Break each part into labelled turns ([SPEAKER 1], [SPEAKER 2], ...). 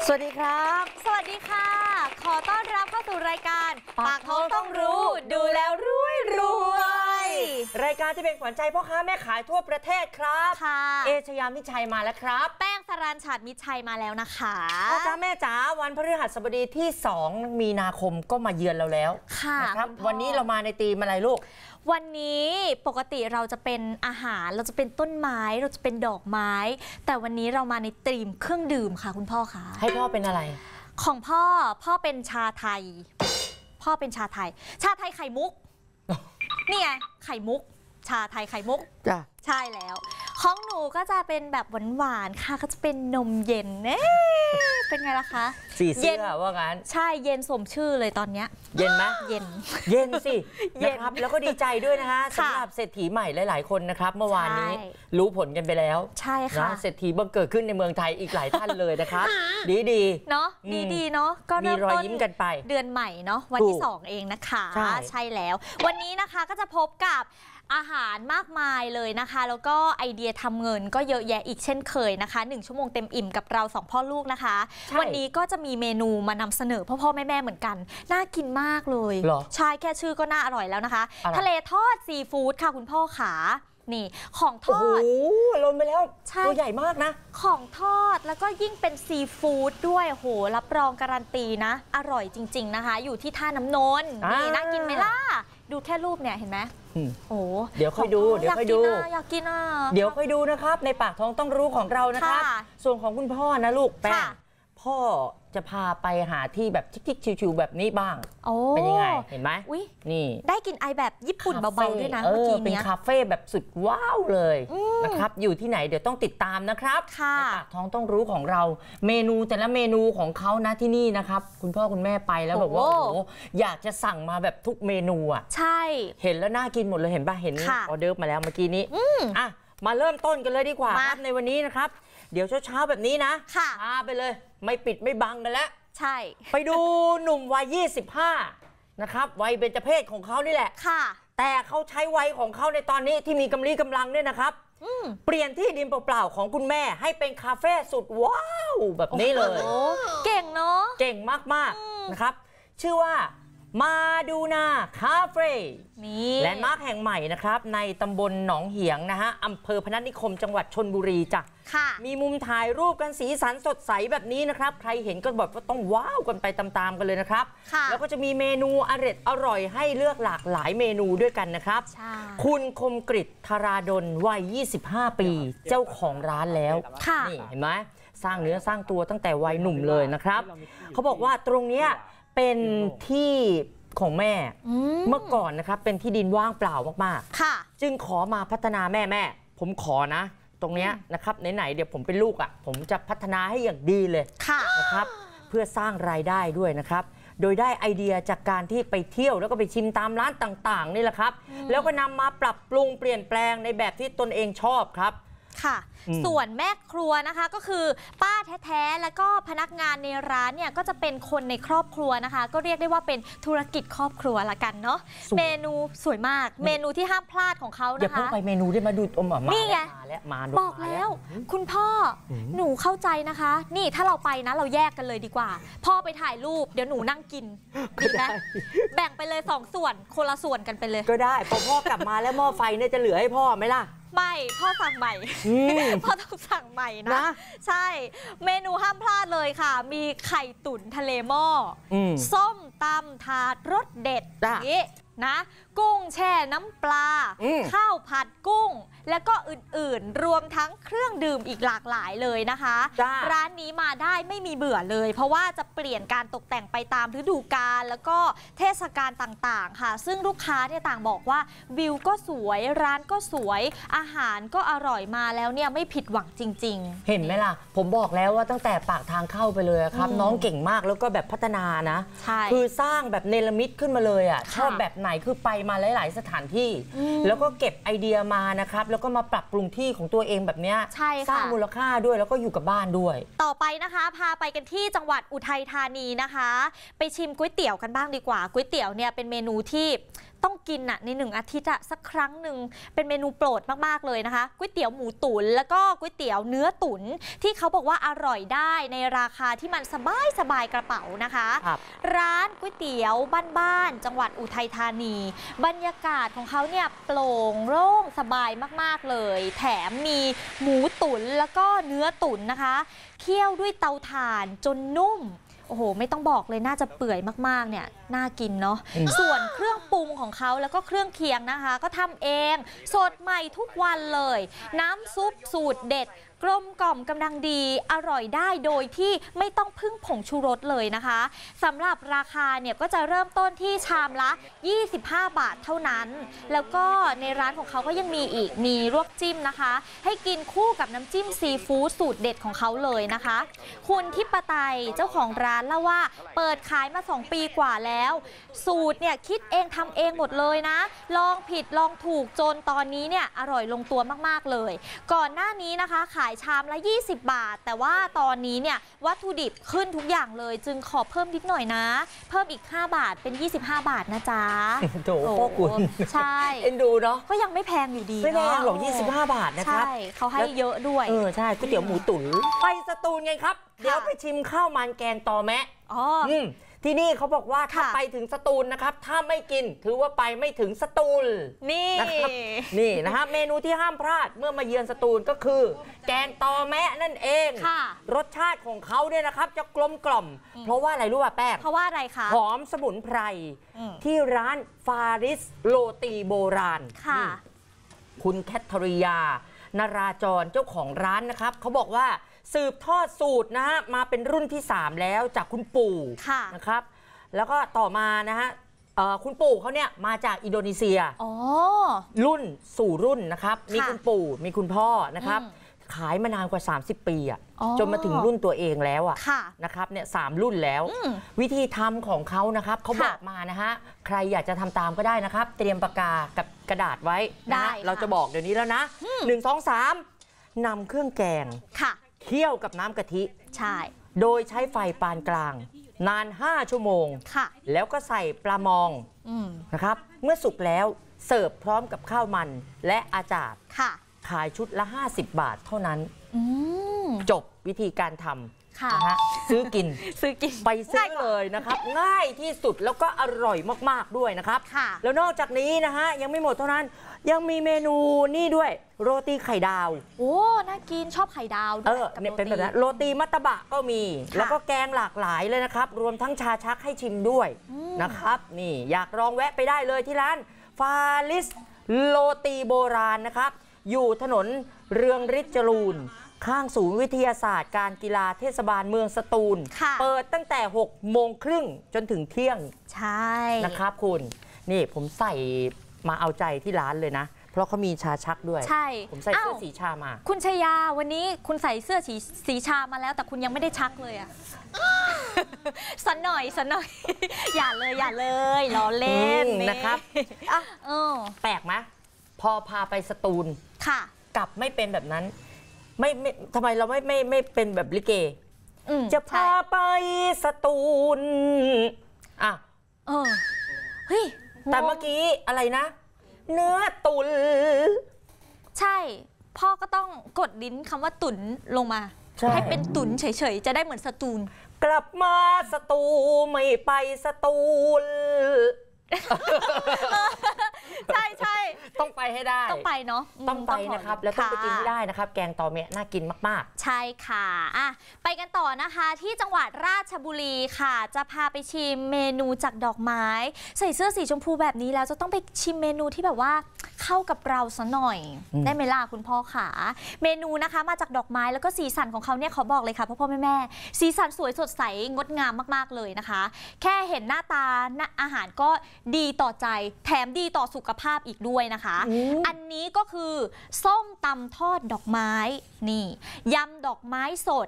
[SPEAKER 1] สวัสดีครับ
[SPEAKER 2] สวัสดีค่ะขอต้อนรับเข้าสู่รายการปากท้องต้องรู้ดูแล้วรวย
[SPEAKER 1] รายการที่เป็นขวัญใจพ่อค้าแม่ขายทั่วประเทศครับ
[SPEAKER 2] ค่ะ
[SPEAKER 1] เอชยามิชัยมาแล้วครับ
[SPEAKER 2] แป้งสรัญฉัตรมิชัยมาแล้วนะคะ
[SPEAKER 1] พ่อจ้าแม่จ๋าวันพฤหัสบดีที่2 มีนาคมก็มาเยือนเราแล้ว
[SPEAKER 2] ค่ะ
[SPEAKER 1] นะครับวันนี้เรามาในธีมอะไรลูก
[SPEAKER 2] วันนี้ปกติเราจะเป็นอาหารเราจะเป็นต้นไม้เราจะเป็นดอกไม้แต่วันนี้เรามาในธีมเครื่องดื่มค่ะคุณพ่อคะ
[SPEAKER 1] ให้พ่อเป็นอะไร
[SPEAKER 2] ของพ่อเป็นชาไทยพ่อเป็นชาไทยไข่มุกนี่ไงไข่มุกชาไทยไข่มุก
[SPEAKER 1] จ้ะ
[SPEAKER 2] ใช่แล้วของหนูก็จะเป็นแบบหวานๆค่ะก็จะเป็นนมเย็นเป็นไงล่ะคะ
[SPEAKER 1] สีเสื้อว่างั้น
[SPEAKER 2] ใช่เย็นสมชื่อเลยตอนเนี้ย
[SPEAKER 1] เย็นไหม
[SPEAKER 2] เย็น
[SPEAKER 1] สินะครับแล้วก็ดีใจด้วยนะคะสำหรับเศรษฐีใหม่หลายๆคนนะครับเมื่อวานนี้รู้ผลกันไปแล้ว
[SPEAKER 2] ใช่ค่ะ
[SPEAKER 1] เศรษฐีบังเกิดขึ้นในเมืองไทยอีกหลายท่านเลยนะครับดี
[SPEAKER 2] เนาะดีเนาะก็
[SPEAKER 1] มีรอยยิ้มกันไป
[SPEAKER 2] เดือนใหม่เนาะวันที่2เองนะคะใช่แล้ววันนี้นะคะก็จะพบกับอาหารมากมายเลยนะคะแล้วก็ไอเดียทำเงินก็เยอะแยะอีกเช่นเคยนะคะ1 ชั่วโมงเต็มอิ่มกับเรา2 พ่อลูกนะคะวันนี้ก็จะมีเมนูมานำเสนอพ่อแม่เหมือนกันน่ากินมากเลยใช่แค่ชื่อก็น่าอร่อยแล้วนะคะทะเลทอดซีฟู้ดค่ะคุณพ่อขานี่ของทอด
[SPEAKER 1] โอ้โหลงไปแล้วตัวใหญ่มากนะ
[SPEAKER 2] ของทอดแล้วก็ยิ่งเป็นซีฟู้ดด้วยโหรับรองการันตีนะอร่อยจริงๆนะคะอยู่ที่ท่าน้ำนนนี่น่ากินไหมล่ะดูแค่รูปเนี่ยเห็นไหมโอ้
[SPEAKER 1] เดี๋ยวค่อยดู
[SPEAKER 2] อยากกิน
[SPEAKER 1] เดี๋ยวค่อยดูนะครับในปากท้องต้องรู้ของเรานะครับส่วนของคุณพ่อนะลูกแป้งพ่อจะพาไปหาที่แบบทิกๆชิวๆแบบนี้บ้างเป็นยังไงเห็นไหมนี่
[SPEAKER 2] ได้กินไอแบบญี่ปุ่นเบาๆด้วยนะเมื่อกี้
[SPEAKER 1] เป็นคาเฟ่แบบสุดว้าวเลยนะครับอยู่ที่ไหนเดี๋ยวต้องติดตามนะครับในปากท้องต้องรู้ของเราเมนูแต่ละเมนูของเขานะที่นี่นะครับคุณพ่อคุณแม่ไปแล้วแบบว่าโอ้โหอยากจะสั่งมาแบบทุกเมนูอ่ะ
[SPEAKER 2] ใช่
[SPEAKER 1] เห็นแล้วน่ากินหมดเลยเห็นป่ะเห็นออเดอร์มาแล้วเมื่อกี้นี้อ่ะมาเริ่มต้นกันเลยดีกว่าครับในวันนี้นะครับเดี๋ยวเช้าแบบนี้นะพาไปเลยไม่ปิดไม่บังกันแล้ว
[SPEAKER 2] ใช่
[SPEAKER 1] ไปดูหนุ่มวัย25นะครับวัยเบญจเพศของเขานี่แหละ
[SPEAKER 2] ค่ะ
[SPEAKER 1] แต่เขาใช้วัยของเขาในตอนนี้ที่มีกำลังเนี่ยนะครับเปลี่ยนที่ดินเปล่าๆของคุณแม่ให้เป็นคาเฟ่สุดว้าวแบบนี้เลย
[SPEAKER 2] เก่งเนาะ
[SPEAKER 1] เก่งมากๆนะครับชื่อว่ามาดูนาคาเฟ่และมาร์คแห่งใหม่นะครับในตำบลหนองเหียงนะฮะอำเภอพนัสนิคมจังหวัดชลบุรีจ้ะมีมุมถ่ายรูปกันสีสันสดใสแบบนี้นะครับใครเห็นก็แบบว่าต้องว้าวกันไปตามๆกันเลยนะครับแล้วก็จะมีเมนูอร่อยให้เลือกหลากหลายเมนูด้วยกันนะครับคุณคมกฤษธาราดลวัย25 ปีเจ้าของร้านแล้วนี่เห็นไหมสร้างเนื้อสร้างตัวตั้งแต่วัยหนุ่มเลยนะครับเขาบอกว่าตรงเนี้ยเป็นที่ของแม่เมื่อก่อนนะครับเป็นที่ดินว่างเปล่ามากๆจึงขอมาพัฒนาแม่ผมขอนะตรงเนี้ยนะครับไหนๆเดี๋ยวผมเป็นลูกอ่ะผมจะพัฒนาให้อย่างดีเลยนะครับเพื่อสร้างรายได้ด้วยนะครับโดยได้ไอเดียจากการที่ไปเที่ยวแล้วก็ไปชิมตามร้านต่างๆนี่แหละครับแล้วก็นำมาปรับปรุงเปลี่ยนแปลงในแบบที่ตนเองชอบครับ
[SPEAKER 2] ค่ะส่วนแม่ครัวนะคะก็คือป้าแท้ๆแล้วก็พนักงานในร้านเนี่ยก็จะเป็นคนในครอบครัวนะคะก็เรียกได้ว่าเป็นธุรกิจครอบครัวละกันเนาะเมนูสวยมากเมนูที่ห้ามพลาดของเขานะคะ
[SPEAKER 1] อย่าเพิ่งไปเมนูได้มาดู
[SPEAKER 2] นี่ไง
[SPEAKER 1] มา
[SPEAKER 2] บอกแล้วคุณพ่อหนูเข้าใจนะคะนี่ถ้าเราไปนะเราแยกกันเลยดีกว่าพ่อไปถ่ายรูปเดี๋ยวหนูนั่งกินดีไหมแบ่งไปเลย2 ส่วนคนละส่วนกันไปเลย
[SPEAKER 1] ก็ได้พอพ่อกลับมาแล้วหม้อไฟเนี่ยจะเหลือให้พ่อไหมล่ะ
[SPEAKER 2] ไม่พ่อสั่งใหม่พ่อต้องสั่งใหม่นะใช่เมนูห้ามพลาดเลยค่ะมีไข่ตุ๋นทะเลหม้อส้มตำถาดรสเด็ดนี้นะกุ้งแช่น้ำปลาข้าวผัดกุ้งแล้วก็อื่นๆรวมทั้งเครื่องดื่มอีกหลากหลายเลยนะคะร้านนี้มาได้ไม่มีเบื่อเลยเพราะว่าจะเปลี่ยนการตกแต่งไปตามฤดูกาลแล้วก็เทศกาลต่างๆค่ะซึ่งลูกค้าเนี่ยต่างบอกว่าวิวก็สวยร้านก็สวยอาหารก็อร่อยมาแล้วเนี่ยไม่ผิดหวังจริงๆ
[SPEAKER 1] เห็นไหมล่ะผมบอกแล้วว่าตั้งแต่ปากทางเข้าไปเลยครับน้องเก่งมากแล้วก็แบบพัฒนานะคือสร้างแบบเนรมิตขึ้นมาเลยอ่ะชอบแบบไหนคือไปมาหลายๆสถานที่แล้วก็เก็บไอเดียมานะครับแล้วก็มาปรับปรุงที่ของตัวเองแบบนี้สร้างมูลค่าด้วยแล้วก็อยู่กับบ้านด้วย
[SPEAKER 2] ต่อไปนะคะพาไปกันที่จังหวัดอุทัยธานีนะคะไปชิมก๋วยเตี๋ยวกันบ้างดีกว่าก๋วยเตี๋ยวเนี่ยเป็นเมนูที่ต้องกินอ่ะใน1 อาทิตย์อ่ะสักครั้งหนึ่งเป็นเมนูโปรดมากๆเลยนะคะก๋วยเตี๋ยวหมูตุ๋นแล้วก็ก๋วยเตี๋ยวเนื้อตุ๋นที่เขาบอกว่าอร่อยได้ในราคาที่มันสบายกระเป๋านะคะร้านก๋วยเตี๋ยวบ้านๆจังหวัดอุทัยธานีบรรยากาศของเขาเนี่ยโปร่งโล่งสบายมากๆเลยแถมมีหมูตุ๋นแล้วก็เนื้อตุ๋นนะคะเคี่ยวด้วยเตาถ่านจนนุ่มโอ้โหไม่ต้องบอกเลยน่าจะเปื่อยมากๆเนี่ยน่ากินเนาะส่วนเครื่องปรุงของเขาแล้วก็เครื่องเคียงนะคะก็ทำเองสดใหม่ทุกวันเลยน้ำซุปสูตรเด็ดกลมกล่อมกำลังดีอร่อยได้โดยที่ไม่ต้องพึ่งผงชูรสเลยนะคะสำหรับราคาเนี่ยก็จะเริ่มต้นที่ชามละ25 บาทเท่านั้นแล้วก็ในร้านของเขาก็ยังมีลวกจิ้มนะคะให้กินคู่กับน้ำจิ้มซีฟู้ดสูตรเด็ดของเขาเลยนะคะคุณทิปไตยเจ้าของร้านเล่าว่าเปิดขายมา2 ปีกว่าแล้วสูตรเนี่ยคิดเองทำเองหมดเลยนะลองผิดลองถูกจนตอนนี้เนี่ยอร่อยลงตัวมากๆเลยก่อนหน้านี้นะคะขายชามละ20 บาทแต่ว่าตอนนี้เนี่ยวัตถุดิบขึ้นทุกอย่างเลยจึงขอเพิ่มนิดหน่อยนะเพิ่มอีก5 บาทเป็น25 บาทนะจ๊ะ
[SPEAKER 1] โถพ่อคุณ
[SPEAKER 2] ใช่
[SPEAKER 1] เอ็นดูเนาะ
[SPEAKER 2] ก็ยังไม่แพงอยู่ดี
[SPEAKER 1] ไม่แพงหรอก25 บาทนะครับ
[SPEAKER 2] ใช่เขาให้เยอะด้วย
[SPEAKER 1] ใช่ก๋วยเตี๋ยวหมูตุ๋นไปสตูลไงครับเดี๋ยวไปชิมข้าวมันแกงตอแมะที่นี่เขาบอกว่าถ้าไปถึงสตูลนะครับถ้าไม่กินถือว่าไปไม่ถึงสตูล
[SPEAKER 2] นี่
[SPEAKER 1] นะครับนี่นะฮะเมนูที่ห้ามพลาดเมื่อมาเยือนสตูลก็คือแกงตอแมะนั่นเองรสชาติของเขาเนี่ยนะครับจะกลมกล่อมเพราะว่าอะไรรู้ป่ะแป้ง
[SPEAKER 2] เพราะว่าอะไรคะ
[SPEAKER 1] หอมสมุนไพรที่ร้านฟาริสโรตีโบราณคุณแคทริยานราจรเจ้าของร้านนะครับเขาบอกว่าสืบทอดสูตรนะฮะมาเป็นรุ่นที่3แล้วจากคุณปู่นะครับแล้วก็ต่อมานะฮะคุณปู่เขาเนี่ยมาจากอินโดนีเซียรุ่นสู่รุ่นนะครับมีคุณปู่มีคุณพ่อนะครับขายมานานกว่า30 ปีอ่ะจนมาถึงรุ่นตัวเองแล้วอ่ะนะครับเนี่ย3 รุ่นแล้ววิธีทำของเขานะครับเขาบอกมานะฮะใครอยากจะทำตามก็ได้นะครับเตรียมปากกากับกระดาษไว้นะเราจะบอกเดี๋ยวนี้แล้วนะ1 2 3นำเครื่องแกงเคี่ยวกับน้ำกะทิ
[SPEAKER 2] ใช่
[SPEAKER 1] โดยใช้ไฟปานกลางนาน5 ชั่วโมงแล้วก็ใส่ปลามองนะครับเมื่อสุกแล้วเสิร์ฟพร้อมกับข้าวมันและอาจารย์ขายชุดละ50 บาทเท่านั้นจบวิธีการทำนะฮะซื้อกินไปซื้อเลยนะครับง่ายที่สุดแล้วก็อร่อยมากๆด้วยนะครับแล้วนอกจากนี้นะฮะยังไม่หมดเท่านั้นยังมีเมนูนี่ด้วยโรตีไข่ดาว
[SPEAKER 2] โอ้น่ากินชอบไข่ดาวด้วย
[SPEAKER 1] เนี่ยเป็นแบบนั้นโรตีมัตตบะก็มีแล้วก็แกงหลากหลายเลยนะครับรวมทั้งชาชักให้ชิมด้วยนะครับนี่อยากลองแวะไปได้เลยที่ร้านฟาริสโรตีโบราณนะครับอยู่ถนนเรืองฤทธิ์จรูนข้างศูนย์วิทยาศาสตร์การกีฬาเทศบาลเมืองสตูลเปิดตั้งแต่6:30 น.จนถึงเที่ยง
[SPEAKER 2] ใช่
[SPEAKER 1] นะครับคุณนี่ผมใส่มาเอาใจที่ร้านเลยนะเพราะเขามีชาชักด้วย
[SPEAKER 2] ใช่
[SPEAKER 1] ผมใส่เสื้อสีชามา
[SPEAKER 2] คุณชยาวันนี้คุณใส่เสื้อสีชามาแล้วแต่คุณยังไม่ได้ชักเลยอะสันหน่อยอย่าเลยล้อเล่น
[SPEAKER 1] นะครับแปลกไหมพอพาไปสตูลกลับไม่เป็นแบบนั้นไม่ทำไมเราไม่เป็นแบบลิเกจะพาไปสตูล
[SPEAKER 2] เฮ้ย
[SPEAKER 1] แต่เมื่อกี้อะไรนะเนื้อตุน
[SPEAKER 2] ใช่พ่อก็ต้องกดลิ้นคำว่าตุนลงมาให้เป็นตุนเฉยๆจะได้เหมือนสตูล
[SPEAKER 1] กลับมาสตูไม่ไปสตูล
[SPEAKER 2] ใช่
[SPEAKER 1] ต้องไปให้ได้
[SPEAKER 2] ต้องไปเนาะ
[SPEAKER 1] ต้องไปนะครับแล้วต้องไปกินให้ได้นะครับแกงตอแมะน่ากินมาก
[SPEAKER 2] ๆใช่ค่ะไปกันต่อนะคะที่จังหวัดราชบุรีค่ะจะพาไปชิมเมนูจากดอกไม้ใส่เสื้อสีชมพูแบบนี้แล้วจะต้องไปชิมเมนูที่แบบว่าเข้ากับเราซะหน่อยได้ไหมล่ะคุณพ่อขาเมนูนะคะมาจากดอกไม้แล้วก็สีสันของเขาเนี่ยเขาบอกเลยค่ะพ่อแม่สีสันสวยสดใสงดงามมากๆเลยนะคะแค่เห็นหน้าตาอาหารก็ดีต่อใจแถมดีต่อสุขภาพอีกด้วยนะคะอันนี้ก็คือส้มตำทอดดอกไม้นี่ยำดอกไม้สด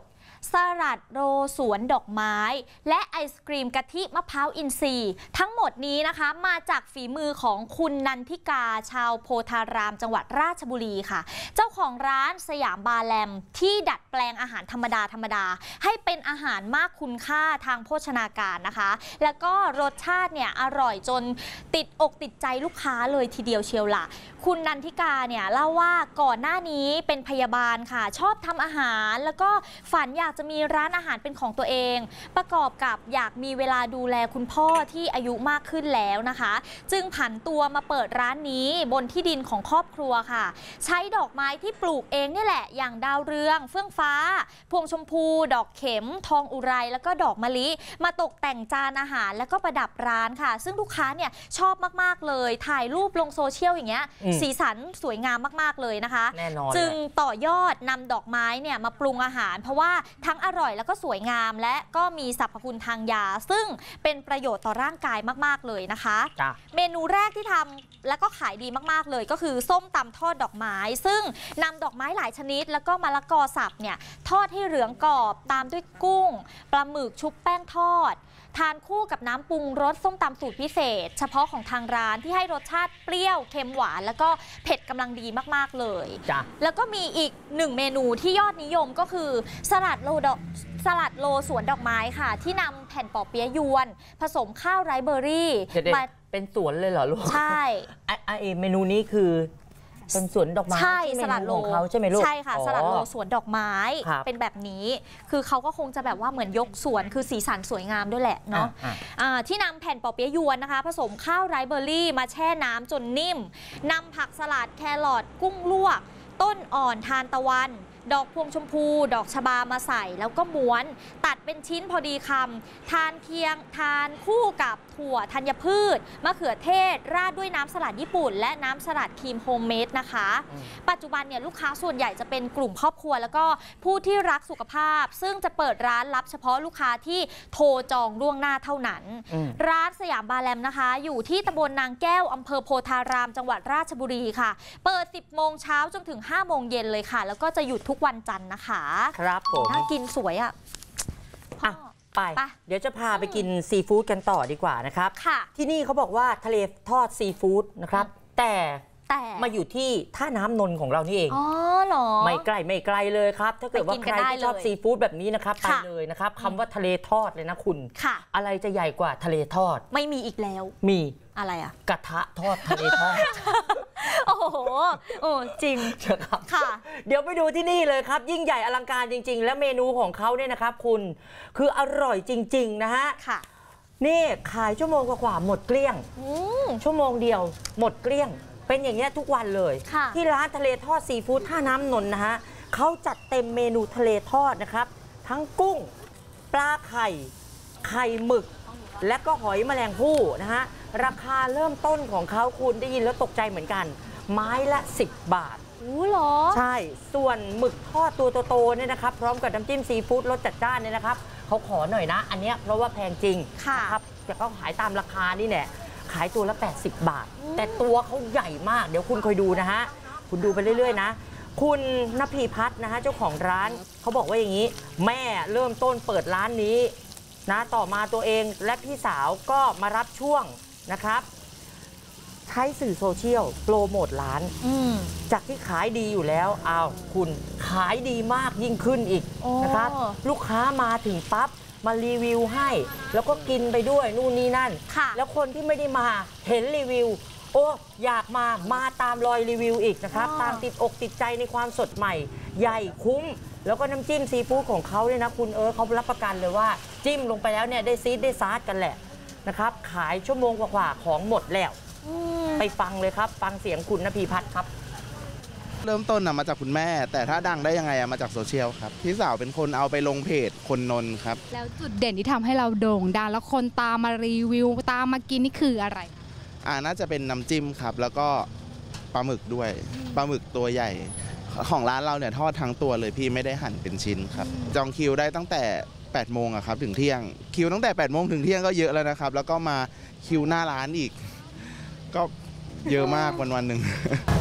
[SPEAKER 2] สลัดโรสวนดอกไม้และไอศกรีมกะทิมะพร้าวอินทรีย์ทั้งหมดนี้นะคะมาจากฝีมือของคุณนันทิกาชาวโพธารามจังหวัดราชบุรีค่ะเจ้าของร้านสยามบาแลมที่ดัดแปลงอาหารธรรมดาให้เป็นอาหารมากคุณค่าทางโภชนาการนะคะแล้วก็รสชาติเนี่ยอร่อยจนติดอกติดใจลูกค้าเลยทีเดียวเชียวล่ะคุณนันทิกาเนี่ยเล่าว่าก่อนหน้านี้เป็นพยาบาลค่ะชอบทำอาหารแล้วก็ฝันอยากจะมีร้านอาหารเป็นของตัวเองประกอบกับอยากมีเวลาดูแลคุณพ่อที่อายุมากขึ้นแล้วนะคะจึงผันตัวมาเปิดร้านนี้บนที่ดินของครอบครัวค่ะใช้ดอกไม้ที่ปลูกเองนี่แหละอย่างดาวเรืองเฟื่องฟ้าพวงชมพูดอกเข็มทองอุไรแล้วก็ดอกมะลิมาตกแต่งจานอาหารแล้วก็ประดับร้านค่ะซึ่งลูกค้าเนี่ยชอบมากๆเลยถ่ายรูปลงโซเชียลอย่างเงี้ยสีสันสวยงามมากๆเลยนะคะ
[SPEAKER 1] แน่นอน
[SPEAKER 2] จึงต่อยอดนำดอกไม้เนี่ยมาปรุงอาหารเพราะว่าทั้งอร่อยแล้วก็สวยงามและก็มีสรรพคุณทางยาซึ่งเป็นประโยชน์ต่อร่างกายมากๆเลยนะคะเมนูแรกที่ทำแล้วก็ขายดีมากๆเลยก็คือส้มตำทอดดอกไม้ซึ่งนำดอกไม้หลายชนิดแล้วก็มะละกอสับเนี่ยทอดให้เหลืองกรอบตามด้วยกุ้งปลาหมึกชุบแป้งทอดทานคู่กับน้ำปรุงรสส้มตำสูตรพิเศษเฉพาะของทางร้านที่ให้รสชาติเปรี้ยวเค็มหวานแล้วก็เผ็ดกำลังดีมากๆเลยแล้วก็มีอีกหนึ่งเมนูที่ยอดนิยมก็คือสลัดโลสวนดอกไม้ค่ะที่นำแผ่นปอเปี๊ยะยวนผสมข้าวไรซ์เบอร์รี่มา
[SPEAKER 1] เป็นสวนเลยเหรอลูก
[SPEAKER 2] ใช่
[SPEAKER 1] เมนูนี้คือเป็นสวนดอกไม้
[SPEAKER 2] ใช่สลัดโล
[SPEAKER 1] ของเขาใช่ไหมลูก
[SPEAKER 2] ใช่ค่ะสลัดโลสวนดอกไม้เป็นแบบนี้คือเขาก็คงจะแบบว่าเหมือนยกสวนคือสีสันสวยงามด้วยแหละเนาะที่นำแผ่นปอเปี๊ยะยวนนะคะผสมข้าวไรซ์เบอร์รี่มาแช่น้ำจนนิ่มนำผักสลัดแครอทกุ้งลวกต้นอ่อนทานตะวันดอกพวงชมพูดอกชบามาใส่แล้วก็ม้วนตัดเป็นชิ้นพอดีคำทานคู่กับถั่วธัญพืชมะเขือเทศราดด้วยน้ำสลัดญี่ปุ่นและน้ำสลัดครีมโฮมเมดนะคะปัจจุบันเนี่ยลูกค้าส่วนใหญ่จะเป็นกลุ่มครอบครัวแล้วก็ผู้ที่รักสุขภาพซึ่งจะเปิดร้านรับเฉพาะลูกค้าที่โทรจองล่วงหน้าเท่านั้นร้านสยามบาแลมนะคะอยู่ที่ตำบลนางแก้วอำเภอโพธารามจังหวัดราชบุรีค่ะเปิด 10 โมงเช้าจนถึง 5 โมงเย็นเลยค่ะแล้วก็จะหยุดทุกวันจันทร์นะคะ
[SPEAKER 1] ครับผม
[SPEAKER 2] น่ากินสวยอ่ะ
[SPEAKER 1] ไปเดี๋ยวจะพาไปกินซีฟู้ดกันต่อดีกว่านะครับที่นี่เขาบอกว่าทะเลทอดซีฟู้ดนะครับแต่มาอยู่ที่ท่าน้ำนนท์ของเรานี่เอง
[SPEAKER 2] อ๋อเหรอ
[SPEAKER 1] ไม่ไกลเลยครับถ้าเกิดว่าใครที่ชอบซีฟู้ดแบบนี้นะครับไปเลยนะครับคำว่าทะเลทอดเลยนะคุณอะไรจะใหญ่กว่าทะเลทอด
[SPEAKER 2] ไม่มีอีกแล้ว
[SPEAKER 1] มี
[SPEAKER 2] อะไรอ่ะ
[SPEAKER 1] กระทะทอดทะเลทอด
[SPEAKER 2] โอ้โหจริง
[SPEAKER 1] ครับค่ะเดี๋ยวไปดูที่นี่เลยครับยิ่งใหญ่อลังการจริงๆและเมนูของเขาเนี่ยนะครับคุณคืออร่อยจริงๆนะฮะ
[SPEAKER 2] ค่ะ
[SPEAKER 1] นี่ขายชั่วโมงกว่าหมดเกลี้ยงชั่วโมงเดียวหมดเกลี้ยงเป็นอย่างเงี้ยทุกวันเลยที่ร้านทะเลทอดซีฟู้ดท่าน้ำนนท์นะฮะเขาจัดเต็มเมนูทะเลทอดนะครับทั้งกุ้งปลาไข่หมึกและก็หอยแมลงภู่นะฮะราคาเริ่มต้นของเขาคุณได้ยินแล้วตกใจเหมือนกันไม้ละ10 บาท
[SPEAKER 2] เหรอ
[SPEAKER 1] ใช่ส่วนหมึกทอดตัวโตๆเนี่ยนะครับพร้อมกับน้ำจิ้มซีฟู้ดรสจัดจ้านเนี่ยนะครับเขาขอหน่อยนะอันเนี้ยเพราะว่าแพงจริงนะครับแต่เขาขายตามราคานี่แหละขายตัวละ80 บาทแต่ตัวเขาใหญ่มากเดี๋ยวคุณคอยดูนะฮะคุณดูไปเรื่อยๆนะคุณณพีพัฒน์นะฮะเจ้าของร้านเขาบอกว่าอย่างนี้แม่เริ่มต้นเปิดร้านนี้นะต่อมาตัวเองและพี่สาวก็มารับช่วงนะครับใช้สื่อโซเชียลโปรโมทร้านจากที่ขายดีอยู่แล้วคุณขายดีมากยิ่งขึ้นอีกนะครับลูกค้ามาถึงปั๊บมารีวิวให้แล้วก็กินไปด้วยนู่นนี่นั่นแล้วคนที่ไม่ได้มาเห็นรีวิวอยากมาตามรอยรีวิวอีกนะครับตามติดอกติดใจในความสดใหม่ใหญ่คุ้มแล้วก็น้ำจิ้มซีฟู้ดของเขาเนี่ยนะคุณเขารับประกันเลยว่าจิ้มลงไปแล้วเนี่ยได้ซีดได้ซาร์กันแหละนะครับขายชั่วโมงกว่าของหมดแล้วไปฟังเลยครับฟังเสียงคุณณพีพัฒน์ครับ
[SPEAKER 3] เริ่มต้นมาจากคุณแม่แต่ถ้าดังได้ยังไงมาจากโซเชียลครับพี่สาวเป็นคนเอาไปลงเพจคนนนท์ครับ
[SPEAKER 4] แล้วจุดเด่นที่ทำให้เราโด่งดังแล้วคนตามมารีวิวตามมากินนี่คืออะไร
[SPEAKER 3] น่าจะเป็นน้ำจิ้มครับแล้วก็ปลาหมึกด้วยปลาหมึกตัวใหญ่ของร้านเราเนี่ยทอดทั้งตัวเลยพี่ไม่ได้หั่นเป็นชิ้นครับจองคิวได้ตั้งแต่8 โมงครับถึงเที่ยงคิวตั้งแต่8 โมงถึงเที่ยงก็เยอะแล้วนะครับแล้วก็มาคิวหน้าร้านอีกก็เยอะมากวันหนึ่ง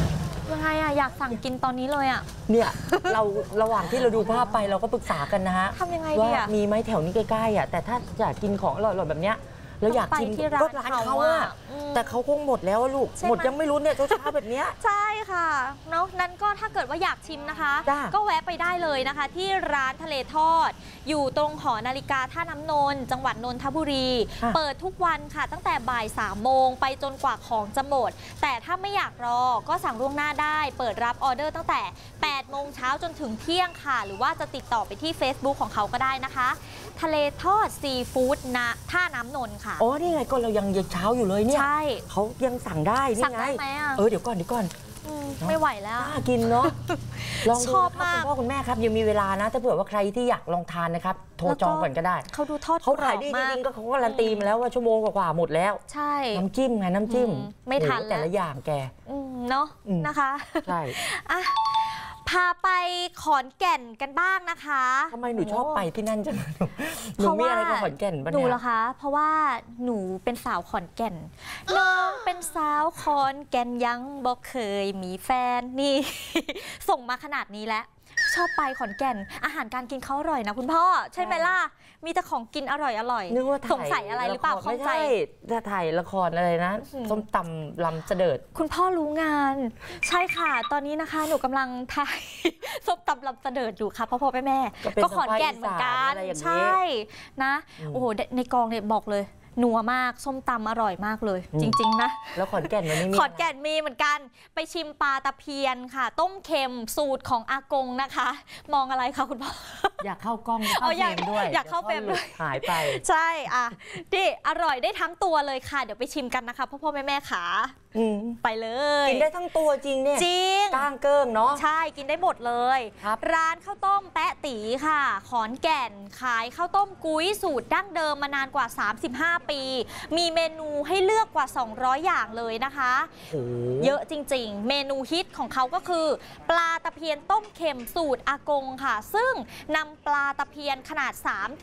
[SPEAKER 2] ยังไงอะอยากสั่งกินตอนนี้เลยอะ
[SPEAKER 1] เนี่ยเราระหว่างที่เราดูภาพไปเราก็ปรึกษากันนะฮะ
[SPEAKER 2] ทำยังไงดี
[SPEAKER 1] ว่า
[SPEAKER 2] อะ
[SPEAKER 1] มีไหมแถวนี้ใกล้ๆอ่ะแต่ถ้าอยากกินของอร่อยๆแบบเนี้ยเราอยากชิม
[SPEAKER 2] ที่
[SPEAKER 1] ก็ร้านเขาอะแต่เขาคงหมดแล้วลูกหมดยังไม่รู้เนี่ยเช้าๆแบบเนี้ย
[SPEAKER 2] ใช่ค่ะเนาะนั้นก็ถ้าเกิดว่าอยากชิมนะคะ ก็แวะไปได้เลยนะคะ ที่ร้านทะเลทอด อยู่ตรงหอนาฬิกาท่าน้ำนนท์จังหวัดนนทบุรี เปิดทุกวันค่ะตั้งแต่บ่าย3 โมงไปจนกว่าของจะหมดแต่ถ้าไม่อยากรอก็สั่งล่วงหน้าได้เปิดรับออเดอร์ตั้งแต่8 โมงเช้าจนถึงเที่ยงค่ะหรือว่าจะติดต่อไปที่ Facebook ของเขาก็ได้นะคะทะเลทอดซีฟู้ดนะท่าน้ำนนท์ค่ะ
[SPEAKER 1] อ๋อนี่ไงก็เรายังเช้าอยู่เลยเนี่ย
[SPEAKER 2] ใช่
[SPEAKER 1] เขายังสั่งได้นี่
[SPEAKER 2] สั่ง
[SPEAKER 1] ไง
[SPEAKER 2] ได้ไหมอะ
[SPEAKER 1] เดี๋ยวก่อน
[SPEAKER 2] ไม่ไหวแล้ว
[SPEAKER 1] น่ากินเนาะลองดู
[SPEAKER 2] ชอบ
[SPEAKER 1] ครับ
[SPEAKER 2] มาก
[SPEAKER 1] คุณพ่อคุณแม่ครับยังมีเวลานะถ้าเผื่อว่าใครที่อยากลองทานนะครับโทรจองก่อนก็ได้
[SPEAKER 2] เขาดูทอด
[SPEAKER 1] เขาขายดี
[SPEAKER 2] กรอบ
[SPEAKER 1] จ
[SPEAKER 2] มาก
[SPEAKER 1] ริงๆก็เขาการันตีมาแล้วว่าชั่วโมงกว่าๆหมดแล้ว
[SPEAKER 2] ใช่
[SPEAKER 1] น้ำจิ้มไงน้ำจิ้ม
[SPEAKER 2] ไม่ทัน
[SPEAKER 1] โอ้โหแต่ละอย่างแก
[SPEAKER 2] เนาะ นะคะ
[SPEAKER 1] ใช่
[SPEAKER 2] อ่ะพาไปขอนแก่นกันบ้างนะคะ
[SPEAKER 1] ทำไมหนูชอบไปที่นั่นจังหนู
[SPEAKER 2] เพราะ
[SPEAKER 1] มี
[SPEAKER 2] ว่า
[SPEAKER 1] อะไรกับขอนแก่นบ้าง
[SPEAKER 2] หนู
[SPEAKER 1] เนี่ย
[SPEAKER 2] เหรอคะ เพราะว่าหนูเป็นสาวขอนแก่น น้องเป็นสาวขอนแก่นยังบอกเคยมีแฟนนี่ ส่งมาขนาดนี้แล้ว ชอบไปขอนแก่น อาหารการกินเขาอร่อยนะคุณพ่อ ใช่ไหมล่ะ มีแต่ของกินอร่อย
[SPEAKER 1] นึกว่า
[SPEAKER 2] สงสัยอะไรหรือเปล่าข้องใจ
[SPEAKER 1] ไม่ใช่จะถ่ายละครอะไรนะส้มตำลำเสดิร์ด
[SPEAKER 2] คุณพ่อรู้งาน ใช่ค่ะ ตอนนี้นะคะหนูกำลังถ่าย ส้มตำลำเสดิร์ดอยู่ค่ะพ่อแม่ ก็ขอนแก่นเหมือนกันใช่นะโอ้โหในกองเนี่ยบอกเลยนัวมากส้มตำอร่อยมากเลย จริงๆนะ
[SPEAKER 1] แล้วขอนแก่นวันนี้มี
[SPEAKER 2] ขอนแก่นมีเหมือนกันไปชิมปลาตะเพียนค่ะ ต้มเค็มสูตรของอากงนะคะ มองอะไรคะคุณพ่อ
[SPEAKER 1] อยากเข้ากล้อง
[SPEAKER 2] เอา
[SPEAKER 1] เข้าเฟรมด้วย
[SPEAKER 2] อยากเข้าเฟรมด้วย
[SPEAKER 1] หายไป
[SPEAKER 2] ใช่อ่ะดิอร่อยได้ทั้งตัวเลยค่ะเดี๋ยวไปชิมกันนะคะพ่อแม่ขาไปเลย
[SPEAKER 1] กินได้ทั้งตัวจริงเนี่ย
[SPEAKER 2] จริง
[SPEAKER 1] ก้างเกิ้งเนาะ
[SPEAKER 2] ใช่กินได้หมดเลย
[SPEAKER 1] ครับ
[SPEAKER 2] ร้านข้าวต้มแปะตีค่ะ ขอนแก่นขายข้าวต้มกุ้ยสูตรดั้งเดิมมานานกว่า 35 ปี มีเมนูให้เลือกกว่า 200 อย่างเลยนะคะ เยอะจริงๆ เมนูฮิตของเขาก็คือ ปลาตะเพียนต้มเค็มสูตรอากงค่ะ ซึ่งนำปลาตะเพียนขนาด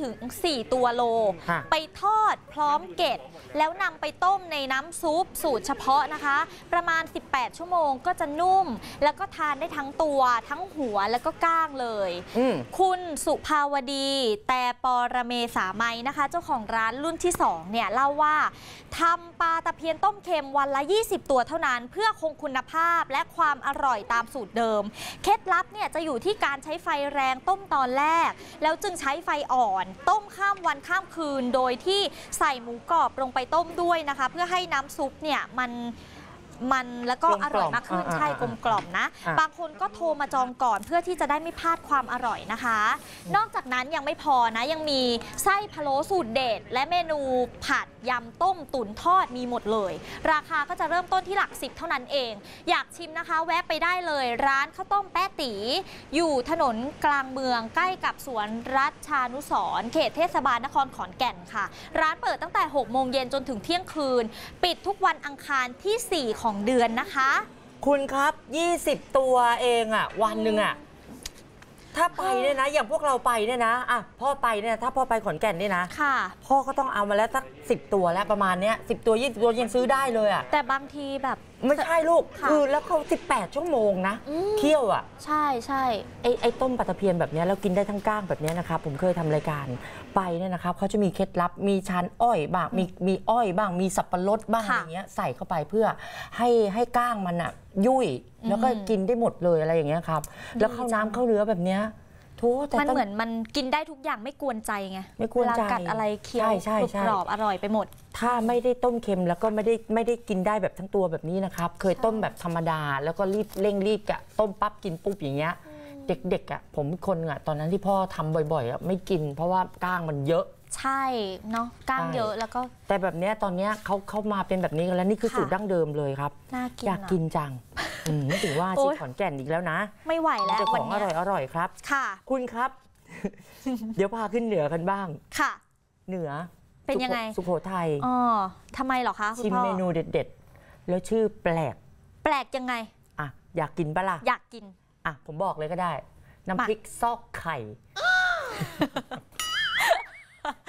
[SPEAKER 2] 3-4 ตัวโล ไปทอดพร้อมเกล็ดแล้วนำไปต้มในน้ำซุปสูตรเฉพาะนะคะ ประมาณ 18 ชั่วโมงก็จะนุ่ม แล้วก็ทานได้ทั้งตัวทั้งหัวแล้วก็ก้างเลยคุณสุภาวดีแต่ปรเมสามัยนะคะ เจ้าของร้านรุ่นที่2เนี่ยเล่าว่าทำปลาตะเพียนต้มเค็มวันละ 20 ตัวเท่านั้น เพื่อคงคุณภาพและความอร่อยตามสูตรเดิมเคล็ดลับเนี่ยจะอยู่ที่การใช้ไฟแรงต้มตอนแรกแล้วจึงใช้ไฟอ่อนต้มข้ามวันข้ามคืนโดยที่ใส่หมูกรอบลงไปต้มด้วยนะคะเพื่อให้น้ำซุปเนี่ยมันแล้วก็อร่อยมากขึ้นใช่กลมกล่อมนะบางคนก็โทรมาจองก่อนเพื่อที่จะได้ไม่พลาดความอร่อยนะคะ นอกจากนั้นยังไม่พอนะยังมีไส้พะโล้สูตรเด็ดและเมนูผัดยำต้มตุ๋นทอดมีหมดเลยราคาก็จะเริ่มต้นที่หลัก10เท่านั้นเองอยากชิมนะคะแวะไปได้เลยร้านข้าวต้มแป๊ะตีอยู่ถนนกลางเมืองใกล้กับสวนรัชานุสรณ์เขตเทศบาลนครขอนแก่นค่ะร้านเปิดตั้งแต่ 6 โมงเย็นจนถึงเที่ยงคืนปิดทุกวันอังคารที่ 4 ของเดือนนะคะ
[SPEAKER 1] คุณครับ20 ตัวเองอะวันหนึ่งอะถ้าไปเนี่ยนะอย่างพวกเราไปเนี่ยนะอ่ะพ่อไปเนี่ยถ้าพ่อไปขอนแก่นนี่นะ
[SPEAKER 2] ค่ะ
[SPEAKER 1] พ่อก็ต้องเอามาแล้วสัก10 ตัวแล้วประมาณเนี้ย10 ตัว20 ตัวยังซื้อได้เลยอะ
[SPEAKER 2] แต่บางทีแบบ
[SPEAKER 1] ไม่ใช่ลูกคือแล้วเขา18 ชั่วโมงนะเคี่ยวอะ
[SPEAKER 2] ใช่ใช่
[SPEAKER 1] ไอ้ต้มปลาตะเพียนแบบนี้แล้วกินได้ทั้งก้างแบบนี้นะครับผมเคยทำรายการไปเนี่ยนะครับเขาจะมีเคล็ดลับมีชานอ้อยบ้างมีอ้อยบ้างมีสับปะรดบ้างอะไรเงี้ยใส่เข้าไปเพื่อให้ก้างมันอะยุ่ยแล้วก็กินได้หมดเลยอะไรอย่างเงี้ยครับแล้วข้าวน้ำข้าวเนื้อแบบเนี้ย
[SPEAKER 2] มันเหมือนมันกินได้ทุกอย่างไม่กวนใจไง
[SPEAKER 1] ไม่กวนใจ
[SPEAKER 2] กัดอะไรเคี้ยวกรอบอร่อยไปหมด
[SPEAKER 1] ถ้าไม่ได้ต้มเค็มแล้วก็ไม่ได้กินได้แบบทั้งตัวแบบนี้นะครับเคยต้มแบบธรรมดาแล้วก็รีบกะต้มปั๊บกินปุ๊บอย่างเงี้ยเด็กๆอ่ะผมคนอ่ะตอนนั้นที่พ่อทำบ่อยๆอ่ะไม่กินเพราะว่าก้างมันเยอะ
[SPEAKER 2] ใช่เนาะก้างเยอะแล้วก็
[SPEAKER 1] แต่แบบเนี้ยตอนเนี้ยเขามาเป็นแบบนี้กันแล้วนี่คือสูตรดั้งเดิมเลยครับอยากกินจังถือว่าที่ขอนแก่นอีกแล้วนะ
[SPEAKER 2] ไม่ไหวแล้ว
[SPEAKER 1] ของอร่อยครับ
[SPEAKER 2] ค่ะ
[SPEAKER 1] คุณครับ เดี๋ยวพาขึ้นเหนือกันบ้าง
[SPEAKER 2] ค่ะ
[SPEAKER 1] เหนือ
[SPEAKER 2] เป็นยังไง
[SPEAKER 1] สุโขทัย
[SPEAKER 2] อ๋อทำไมหรอคะ
[SPEAKER 1] ชิมเมนูเด็ดๆแล้วชื่อแปลก
[SPEAKER 2] ยังไง
[SPEAKER 1] อ่ะอยากกินปะล่ะ
[SPEAKER 2] อยากกิน
[SPEAKER 1] อ่ะผมบอกเลยก็ได้น้ำพริกซอกไข่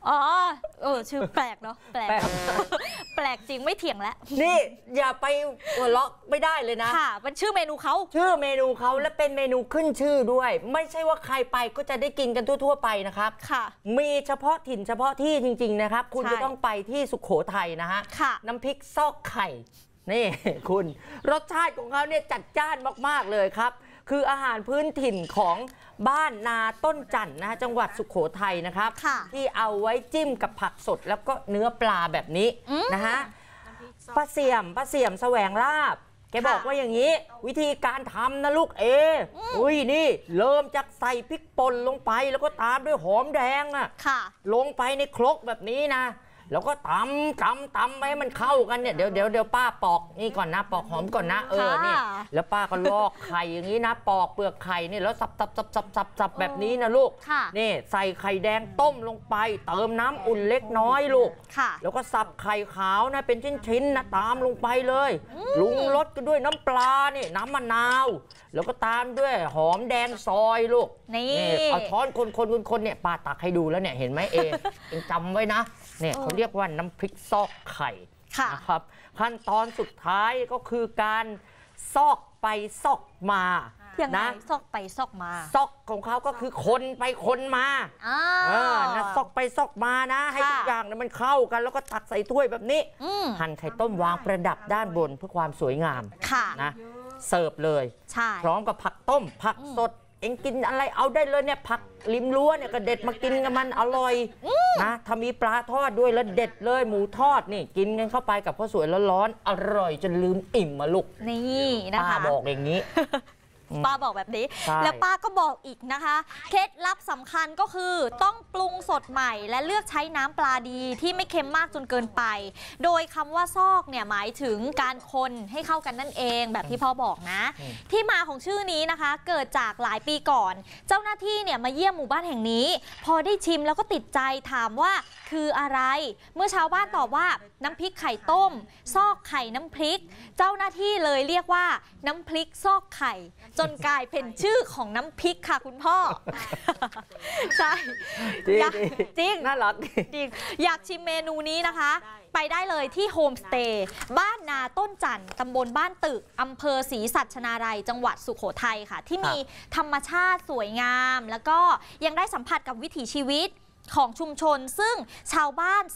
[SPEAKER 2] อ๋อชื่อแปลกเนาะแปลก แปลกจริงไม่เถียงแล้ว
[SPEAKER 1] นี่อย่าไปหัวเราะไม่ได้เลยนะ
[SPEAKER 2] ค่ะเป็นชื่อเมนูเขา
[SPEAKER 1] ชื่อเมนูเขาและเป็นเมนูขึ้นชื่อด้วย ไม่ใช่ว่าใครไปก็จะได้กินกันทั่วๆไปนะครับ
[SPEAKER 2] ค่ะ
[SPEAKER 1] มีเฉพาะถิ่นเฉพาะที่จริงๆนะครับคุณจะต้องไปที่สุโขทัยนะฮะน้ำพริกซอกไข่นี่คุณรสชาติของเขาเนี่ยจัดจ้านมากๆเลยครับคืออาหารพื้นถิ่นของบ้านนาต้นจันทร์นะจังหวัดสุโขทัยนะครับที่เอาไว้จิ้มกับผักสดแล้วก็เนื้อปลาแบบนี้นะฮะป้าเสี่ยมแสวงลาบแกบอกว่าอย่างนี้วิธีการทำนะลูกอุ้ยนี่เริ่มจากใส่พริกป่นลงไปแล้วก็ตามด้วยหอมแดงอ่ะลงไปในครกแบบนี้นะแล้วก็ตำไปให้มันเข้ากันเนี่ยเดี๋ยวป้าปอกนี่ก่อนนะปอกหอมก่อนนะนี่แล้วป้าก็ลอกไข่อย่างนี้นะปอกเปลือกไข่นี่แล้วสับแบบนี้นะลูกนี่ใส่ไข่แดงต้มลงไปเติมน้ำอุ่นเล็กน้อยลูกแล้วก็สับไข่ขาวนะเป็นชิ้นๆนะตามลงไปเลยปรุงรสกันด้วยน้ำปลานี่น้ำมะนาวแล้วก็ตามด้วยหอมแดงซอยลูก
[SPEAKER 2] นี่
[SPEAKER 1] เอาช้อนคนเนี่ยป้าตักให้ดูแล้วเนี่ยเห็นไหมเองจำไว้นะเนี่ยเขาเรียกว่าน้ำพริกซอกไข่นะครับขั้นตอนสุดท้ายก็คือการซอกไปซอกมา
[SPEAKER 2] นะซอกไปซอกมา
[SPEAKER 1] ซอกของเขาก็คือคนไปคนมานะซอกไปซอกมานะให้ทุกอย่างมันเข้ากันแล้วก็ตักใส่ถ้วยแบบนี้หั่นไข่ต้มวางประดับด้านบนเพื่อความสวยงามนะเสิร์ฟเลยพร้อมกับผักต้มผักสดเองกินอะไรเอาได้เลยเนี่ยผักริมรั้วเนี่ยก็เด็ดมากินกันมันอร่อยนะถ้ามีปลาทอดด้วยแล้วเด็ดเลยหมูทอดนี่กินกันเข้าไปกับข้าวสวยร้อนๆอร่อยจนลืมอิ่มมาลูก
[SPEAKER 2] นี่นะคะ
[SPEAKER 1] ป้าบอกอย่างนี้
[SPEAKER 2] ป้าบอกแบบนี้แล้วป้าก็บอกอีกนะคะเคล็ดลับสำคัญก็คือต้องปรุงสดใหม่และเลือกใช้น้ำปลาดีที่ไม่เค็มมากจนเกินไปโดยคำว่าซอกเนี่ยหมายถึงการคนให้เข้ากันนั่นเองแบบที่พ่อบอกนะที่มาของชื่อนี้นะคะเกิดจากหลายปีก่อนเจ้าหน้าที่เนี่ยมาเยี่ยมหมู่บ้านแห่งนี้พอได้ชิมแล้วก็ติดใจถามว่าคืออะไรเมื่อชาวบ้านตอบว่าน้ำพริกไข่ต้มซอกไข่น้ำพริกเจ้าหน้าที่เลยเรียกว่าน้ำพริกซอกไข่จนกลายเป็นชื่อของน้ำพริกค่ะคุณพ่อใช่จริง
[SPEAKER 1] น่ารัก
[SPEAKER 2] จริงอยากชิมเมนูนี้นะคะไปได้เลยที่โฮมสเตย์บ้านนาต้นจันทร์ตำบลบ้านตึกอำเภอศรีสัชนาลัยจังหวัดสุโขทัยค่ะที่มีธรรมชาติสวยงามแล้วก็ยังได้สัมผัสกับวิถีชีวิตของชุมชนซึ่งชาวบ้าน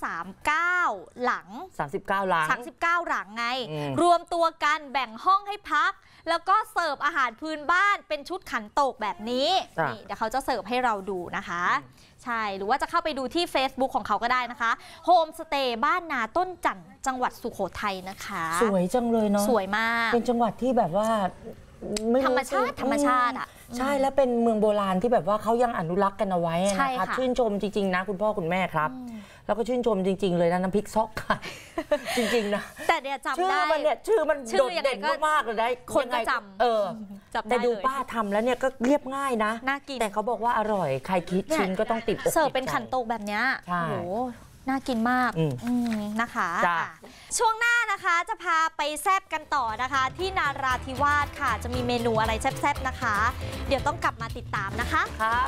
[SPEAKER 2] 39 หลังไงรวมตัวกันแบ่งห้องให้พักแล้วก็เสิร์ฟอาหารพื้นบ้านเป็นชุดขันโตกแบบนี้นี่เดี๋ยวเขาจะเสิร์ฟให้เราดูนะคะใช่หรือว่าจะเข้าไปดูที่ Facebook ของเขาก็ได้นะคะโฮมสเตย์บ้านนาต้นจันทร์จังหวัดสุโขทัยนะคะ
[SPEAKER 1] สวยจังเลยเนาะ
[SPEAKER 2] สวยมาก
[SPEAKER 1] เป็นจังหวัดที่แบบว่า
[SPEAKER 2] ธรรมชาติอ่ะ
[SPEAKER 1] ใช่แล้วเป็นเมืองโบราณที่แบบว่าเขายังอนุรักษ์กันเอาไว้นะครับชื่นชมจริงๆนะคุณพ่อคุณแม่ครับแล้วก็ชื่นชมจริงๆเลยนะน้ำพริกซอกไข่จริงๆนะ
[SPEAKER 2] แต่เนี่ยจำได้
[SPEAKER 1] ชื่อมันโดดเด่นมากเลยได้
[SPEAKER 2] คนก็จำ
[SPEAKER 1] แต่ดูป้าทำแล้วเนี่ยก็เรียบง่ายนะ
[SPEAKER 2] น่ากิน
[SPEAKER 1] แต่เขาบอกว่าอร่อยใครคิดชิมก็ต้องติด
[SPEAKER 2] เสิร์ฟเป็นขันโตกแบบนี้โอ้โหน่ากินมากนะคะช่วงหน้านะคะจะพาไปแซ่บกันต่อนะคะที่นาราธิวาสค่ะจะมีเมนูอะไรแซ่บๆนะคะเดี๋ยวต้องกลับมาติดตามนะคะ
[SPEAKER 1] ครับ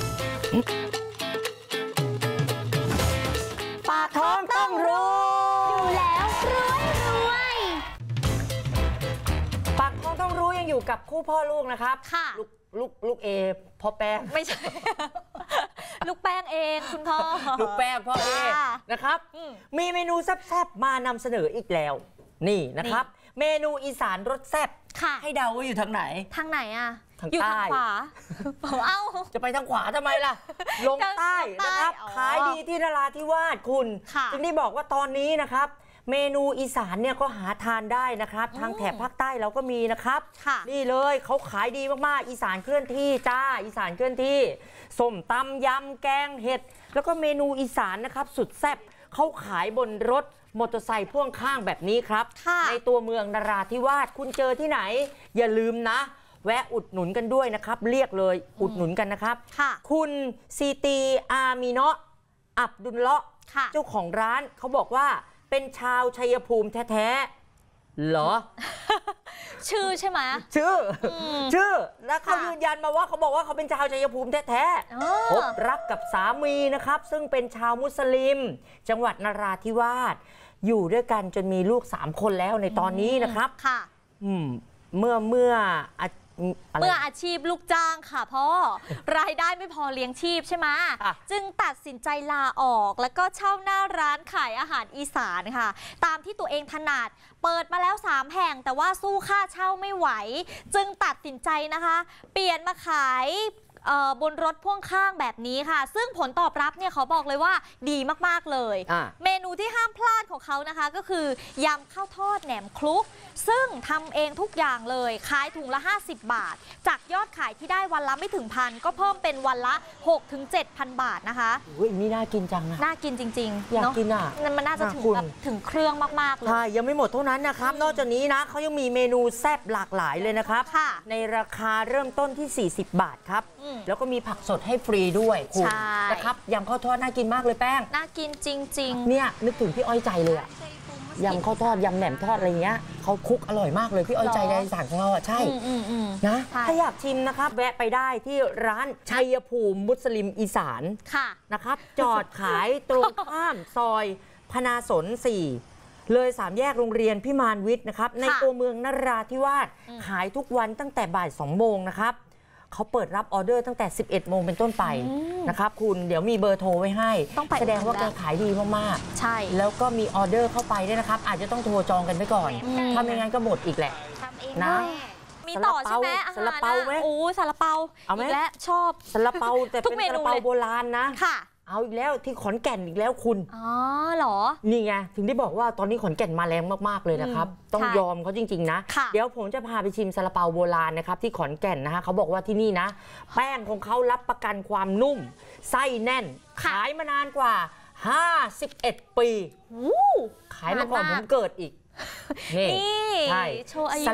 [SPEAKER 1] ปากท้องต้องรู้
[SPEAKER 2] ดูแล้วรวย
[SPEAKER 1] ปากท้องต้องรู้ยังอยู่กับคู่พ่อลูกนะครับ
[SPEAKER 2] ค่ะ
[SPEAKER 1] ลูกเอพ่อแป้ง
[SPEAKER 2] ไม่ใช่ลูกแป้งเองคุณพ่อ
[SPEAKER 1] ลูกแป้งพ่อเอนะครับมีเมนูแซ่บๆมานำเสนออีกแล้วนี่นะครับเมนูอีสานรสแซ่บให้เดาว่าอยู่ทางไหน
[SPEAKER 2] อ่ะอยู่ทางขวา
[SPEAKER 1] จะไปทางขวาทำไมล่ะลงใต้นะครับขายดีที่นราธิวาสคุณจึงได้บอกว่าตอนนี้นะครับเมนูอีสานเนี่ยก็หาทานได้นะครับทางแถบภาคใต้เราก็มีนะครับนี่เลยเขาขายดีมากๆอีสานเคลื่อนที่จ้าอีสานเคลื่อนที่ส้มตำยำแกงเห็ดแล้วก็เมนูอีสานนะครับสุดแซ่บเขาขายบนรถมอเตอร์ไซค์พ่วงข้างแบบนี้ครับในตัวเมืองนราธิวาสคุณเจอที่ไหนอย่าลืมนะแวะอุดหนุนกันด้วยนะครับเรียกเลยอุดหนุนกันนะครับคุณซีตีอามีเนาะอับดุลเลาะเจ้าของร้านเขาบอกว่าเป็นชาวชัยภูมิแท้ๆเหรอ
[SPEAKER 2] ชื่อใช่ไหม
[SPEAKER 1] ชื่อและเขายืนยันมาว่าเขาบอกว่าเขาเป็นชาวชัยภูมิแท้ๆพบรักกับสามีนะครับซึ่งเป็นชาวมุสลิม จังหวัดนราธิวาสอยู่ด้วยกันจนมีลูก3 คนแล้วในตอนนี้นะครับ
[SPEAKER 2] ค่ะ
[SPEAKER 1] เมื่อ
[SPEAKER 2] อาชีพลูกจ้างค่ะพ่อรายได้ไม่พอเลี้ยงชีพใช่ไหมจึงตัดสินใจลาออกแล้วก็เช่าหน้าร้านขายอาหารอีสานค่ะตามที่ตัวเองถนัดเปิดมาแล้ว3 แห่งแต่ว่าสู้ค่าเช่าไม่ไหวจึงตัดสินใจนะคะเปลี่ยนมาขายบนรถพ่วงข้างแบบนี้ค่ะซึ่งผลตอบรับเนี่ยเขาบอกเลยว่าดีมากๆเลยเมนูที่ห้ามพลาดของเขานะคะก็คือยำข้าวทอดแหนมคลุกซึ่งทำเองทุกอย่างเลยขายถุงละ50 บาทจากยอดขายที่ได้วันละไม่ถึงพันก็เพิ่มเป็นวันละ 6-7,000 บาทนะคะ
[SPEAKER 1] อุ้ยนี่น่ากินจังนะ
[SPEAKER 2] น่ากินจริงๆ
[SPEAKER 1] อยากกินอ่ะ
[SPEAKER 2] มันน่าจะถึงเครื่องมากๆเลย
[SPEAKER 1] ใช่ยังไม่หมดเท่านั้นนะครับนอกจากนี้นะเขายังมีเมนูแซ่บหลากหลายเลยนะครับในราคาเริ่มต้นที่40 บาทครับแล้วก็มีผักสดให้ฟรีด้วยคุณนะครับยำข้าวทอดน่ากินมากเลยแป้ง
[SPEAKER 2] น่ากินจริงๆ
[SPEAKER 1] เนี่ยนึกถึงพี่อ้อยใจเลยอะยำข้าวทอดยำแหนมทอดอะไรเงี้ยเขาคุกอร่อยมากเลยพี่อ้อยใจในสารของเราอ่ะใช่นะถ้าอยากชิมนะครับแวะไปได้ที่ร้านชัยภูมิมุสลิมอีสานนะครับจอดขายตรงข้ามซอยพนาสน4เลย3 แยกโรงเรียนพิมานวิทย์นะครับในตัวเมืองนราธิวาสขายทุกวันตั้งแต่บ่าย2 โมงนะครับเขาเปิดรับออเดอร์ตั้งแต่11 โมงเป็นต้นไปนะครับคุณเดี๋ยวมีเบอร์โทรไว้ให้แสดงว่าแกขายดีมาก
[SPEAKER 2] ๆใช่
[SPEAKER 1] แล้วก็มีออเดอร์เข้าไปด้วยนะครับอาจจะต้องโทรจองกันไปก่อนถ้าไม่งั้นก็หมดอีกแหละนะ
[SPEAKER 2] มีต่อใช่ไหมอาหาร
[SPEAKER 1] ซาลาเปาไหม
[SPEAKER 2] โอ้ซาลาเปาอีกแล้วชอบ
[SPEAKER 1] ซาลาเปาแต่เป็นซาลาเปาโบราณนะ
[SPEAKER 2] ค่ะ
[SPEAKER 1] เอาอีกแล้วที่ขอนแก่นอีกแล้วคุณ
[SPEAKER 2] เหรอ
[SPEAKER 1] นี่ไงถึงได้บอกว่าตอนนี้ขอนแก่นมาแรงมากๆเลยนะครับต้องยอมเขาจริงๆนะเดี๋ยวผมจะพาไปชิมซาลาเปาโบราณนะครับที่ขอนแก่นนะคะเขาบอกว่าที่นี่นะแป้งของเขารับประกันความนุ่มไส้แน่นขายมานานกว่า51 ปีขายมาก่อนผมเกิดอีก
[SPEAKER 2] นี่โชว์อายุ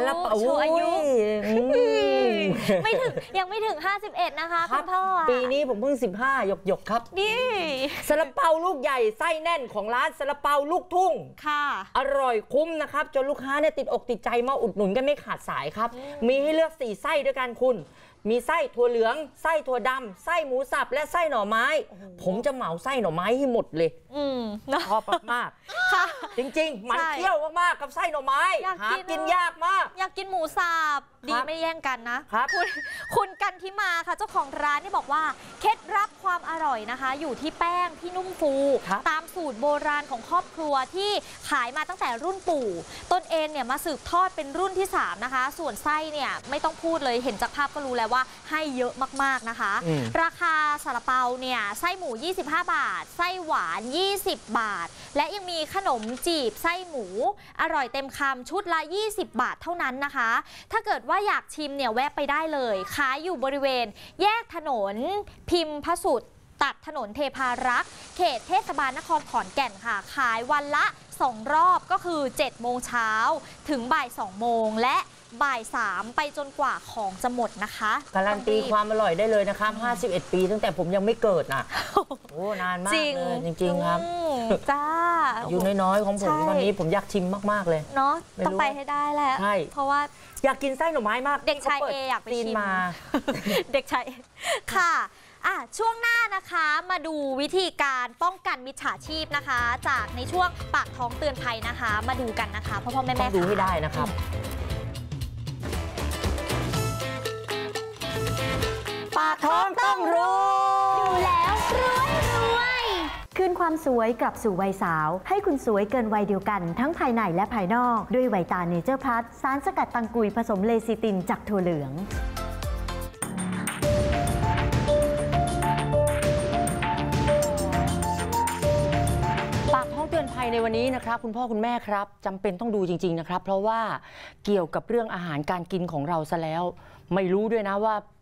[SPEAKER 2] ยังไม่ถึง51นะคะคุณพ่อ
[SPEAKER 1] ปีนี้ผมเพิ่ง15หยกครับ
[SPEAKER 2] นี่
[SPEAKER 1] ซาลาเปาลูกใหญ่ไส้แน่นของร้านซาลาเปาลูกทุ่ง
[SPEAKER 2] ค่ะ
[SPEAKER 1] อร่อยคุ้มนะครับจนลูกค้าเนี่ยติดอกติดใจมาอุดหนุนกันไม่ขาดสายครับมีให้เลือก4 ไส้ด้วยกันคุณมีไส้ถั่วเหลืองไส้ถั่วดำไส้หมูสับและไส้หน่อไม้ผมจะเหมาไส้หน่อไม้ให้หมดเลยชอบมากๆจริงๆมันเคี่ยวมากๆกับไส้หน่อไม้หากินยากมาก
[SPEAKER 2] อยากกินหมูสับดีไม่แย่งกันนะคุณกันทิมาค่ะเจ้าของร้านนี่บอกว่าเคล็ดลับความอร่อยนะคะอยู่ที่แป้งที่นุ่มฟูตามสูตรโบราณของครอบครัวที่ขายมาตั้งแต่รุ่นปู่ตนเองเนี่ยมาสืบทอดเป็นรุ่นที่3นะคะส่วนไส้เนี่ยไม่ต้องพูดเลยเห็นจากภาพก็รู้แล้วว่าให้เยอะมากๆนะคะราคาซาลาเปาเนี่ยไส้หมู25 บาทไส้หวาน20 บาทและยังมีขนมจีบไส้หมูอร่อยเต็มคำชุดละ20 บาทเท่านั้นนะคะถ้าเกิดว่าอยากชิมเนี่ยแวะไปได้เลยขายอยู่บริเวณแยกถนนพิมพสุทธิ์ตัดถนนเทพารักษ์เขตเทศบาลนครขอนแก่นค่ะขายวันละ2 รอบก็คือ7 โมงเช้าถึงบ่าย2 โมงและบ่าย3ไปจนกว่าของจะหมดนะคะ
[SPEAKER 1] การันตีความอร่อยได้เลยนะครับ51 ปีตั้งแต่ผมยังไม่เกิดนะโอ้นานมากเลยจริงๆครับ
[SPEAKER 2] จ้า
[SPEAKER 1] อยู่น้อยๆของผมตอนนี้ผมอยากชิมมากๆเลย
[SPEAKER 2] เนาะต้องไปให้ได้แล้วเพราะว่า
[SPEAKER 1] อยากกินไส้หน่อไม้มาก
[SPEAKER 2] เด็กชายเออยากไปชิมมาเด็กชายค่ะช่วงหน้านะคะมาดูวิธีการป้องกันมิจฉาชีพนะคะจากในช่วงปากท้องเตือนภัยนะคะมาดูกันนะคะพ่อแม่
[SPEAKER 1] ต้องดูให้ได้นะครับปากท้องต้องรู้
[SPEAKER 5] ดูแล้วรวยคืนความสวยกลับสู่วัยสาวให้คุณสวยเกินวัยเดียวกันทั้งภายในและภายนอกด้วยไวตาเนเจอร์พัทสารสกัดตังกุยผสมเลซิตินจากถั่วเหลือง
[SPEAKER 1] ปากท้องเตือนภัยในวันนี้นะครับคุณพ่อคุณแม่ครับจำเป็นต้องดูจริงๆนะครับเพราะว่าเกี่ยวกับเรื่องอาหารการกินของเราซะแล้วไม่รู้ด้วยนะว่า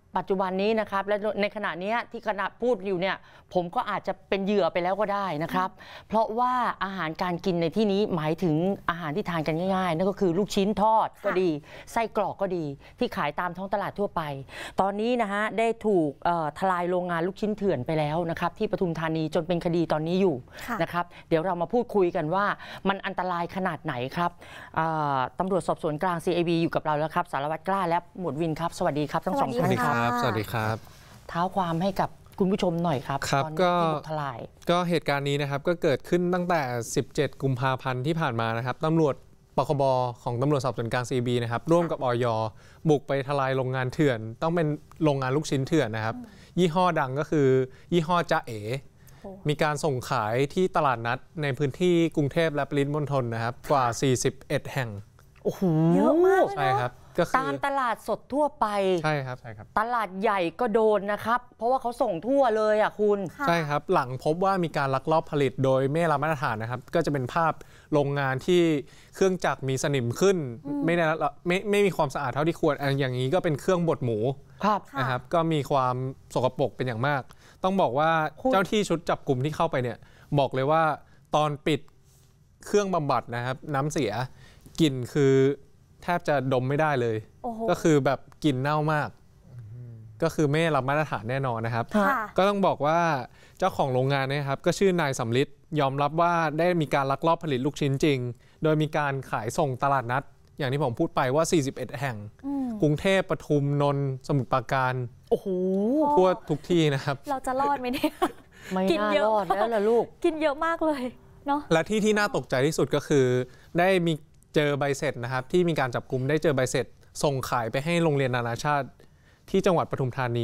[SPEAKER 1] ปัจจุบันนี้นะครับและในขณะนี้ที่ขณะพูดอยู่เนี่ยผมก็อาจจะเป็นเหยื่อไปแล้วก็ได้นะครับเพราะว่าอาหารการกินในที่นี้หมายถึงอาหารที่ทานกันง่ายๆนั่นก็คือลูกชิ้นทอดก็ดีไส้กรอกก็ดีที่ขายตามท้องตลาดทั่วไปตอนนี้นะฮะได้ถูกทลายโรงงานลูกชิ้นเถื่อนไปแล้วนะครับที่ปทุมธานีจนเป็นคดีตอนนี้อยู่นะครับเดี๋ยวเรามาพูดคุยกันว่ามันอันตรายขนาดไหนครับตำรวจสอบสวนกลาง CIB อยู่กับเราแล้วครับสารวัตรกล้าและหมวดวินครับสวัสดีครับทั้งสองท่านครับ
[SPEAKER 6] สวัสดีครับ
[SPEAKER 1] เท้าความให้กับคุณผู้ชมหน่อยครับตอนที่บุกทลาย
[SPEAKER 6] ก็เหตุการณ์นี้นะครับก็เกิดขึ้นตั้งแต่17 กุมภาพันธ์ที่ผ่านมานะครับตำรวจปคบของตำรวจสอบสวนกลาง CIB นะครับร่วมกับอย.บุกไปทลายโรงงานเถื่อนต้องเป็นโรงงานลูกชิ้นเถื่อนนะครับยี่ห้อดังก็คือยี่ห้อจ๊ะเอ๋มีการส่งขายที่ตลาดนัดในพื้นที่กรุงเทพและปริมณฑลนะครับกว่า41แห่ง
[SPEAKER 1] โอ้โห
[SPEAKER 2] เยอะมาก
[SPEAKER 6] ใช่ครับ
[SPEAKER 1] ตามตลาดสดทั่วไป
[SPEAKER 6] ใช่ครับ
[SPEAKER 1] ตลาดใหญ่ก็โดนนะครับเพราะว่าเขาส่งทั่วเลยอ่ะคุณ
[SPEAKER 6] ใช่ครับหลังพบว่ามีการลักลอบผลิตโดยไม่รับมาตรฐานนะครับก็จะเป็นภาพโรงงานที่เครื่องจักรมีสนิมขึ้นไม่มีความสะอาดเท่าที่ควรอย่างนี้ก็เป็นเครื่องบดหมูนะครับก็มีความสกปรกเป็นอย่างมากต้องบอกว่าเจ้าที่ชุดจับกลุ่มที่เข้าไปเนี่ยบอกเลยว่าตอนปิดเครื่องบำบัดนะครับน้ำเสียกลิ่นคือแทบจะดมไม่ได้เลยก็คือแบบกลิ่นเน่ามากก็คือไม่รับมาตรฐานแน่นอนนะครับก็ต้องบอกว่าเจ้าของโรงงานนะครับก็ชื่อนายสำลิดยอมรับว่าได้มีการลักลอบผลิตลูกชิ้นจริงโดยมีการขายส่งตลาดนัดอย่างที่ผมพูดไปว่า41แห่งกรุงเทพปทุมนนท์สมุทรปราการ
[SPEAKER 1] โอ้โห
[SPEAKER 6] ทั่วทุกที่นะครับ
[SPEAKER 2] เราจะรอดไหมเนี่ย
[SPEAKER 1] ไม่น่ารอดแล้วล่ะลูก
[SPEAKER 2] กินเยอะมากเลยเนาะ
[SPEAKER 6] และที่น่าตกใจที่สุดก็คือได้มีเจอใบเสร็จนะครับที่มีการจับกุมได้เจอใบเสร็จส่งขายไปให้โรงเรียนนานาชาติที่จังหวัดปทุมธานี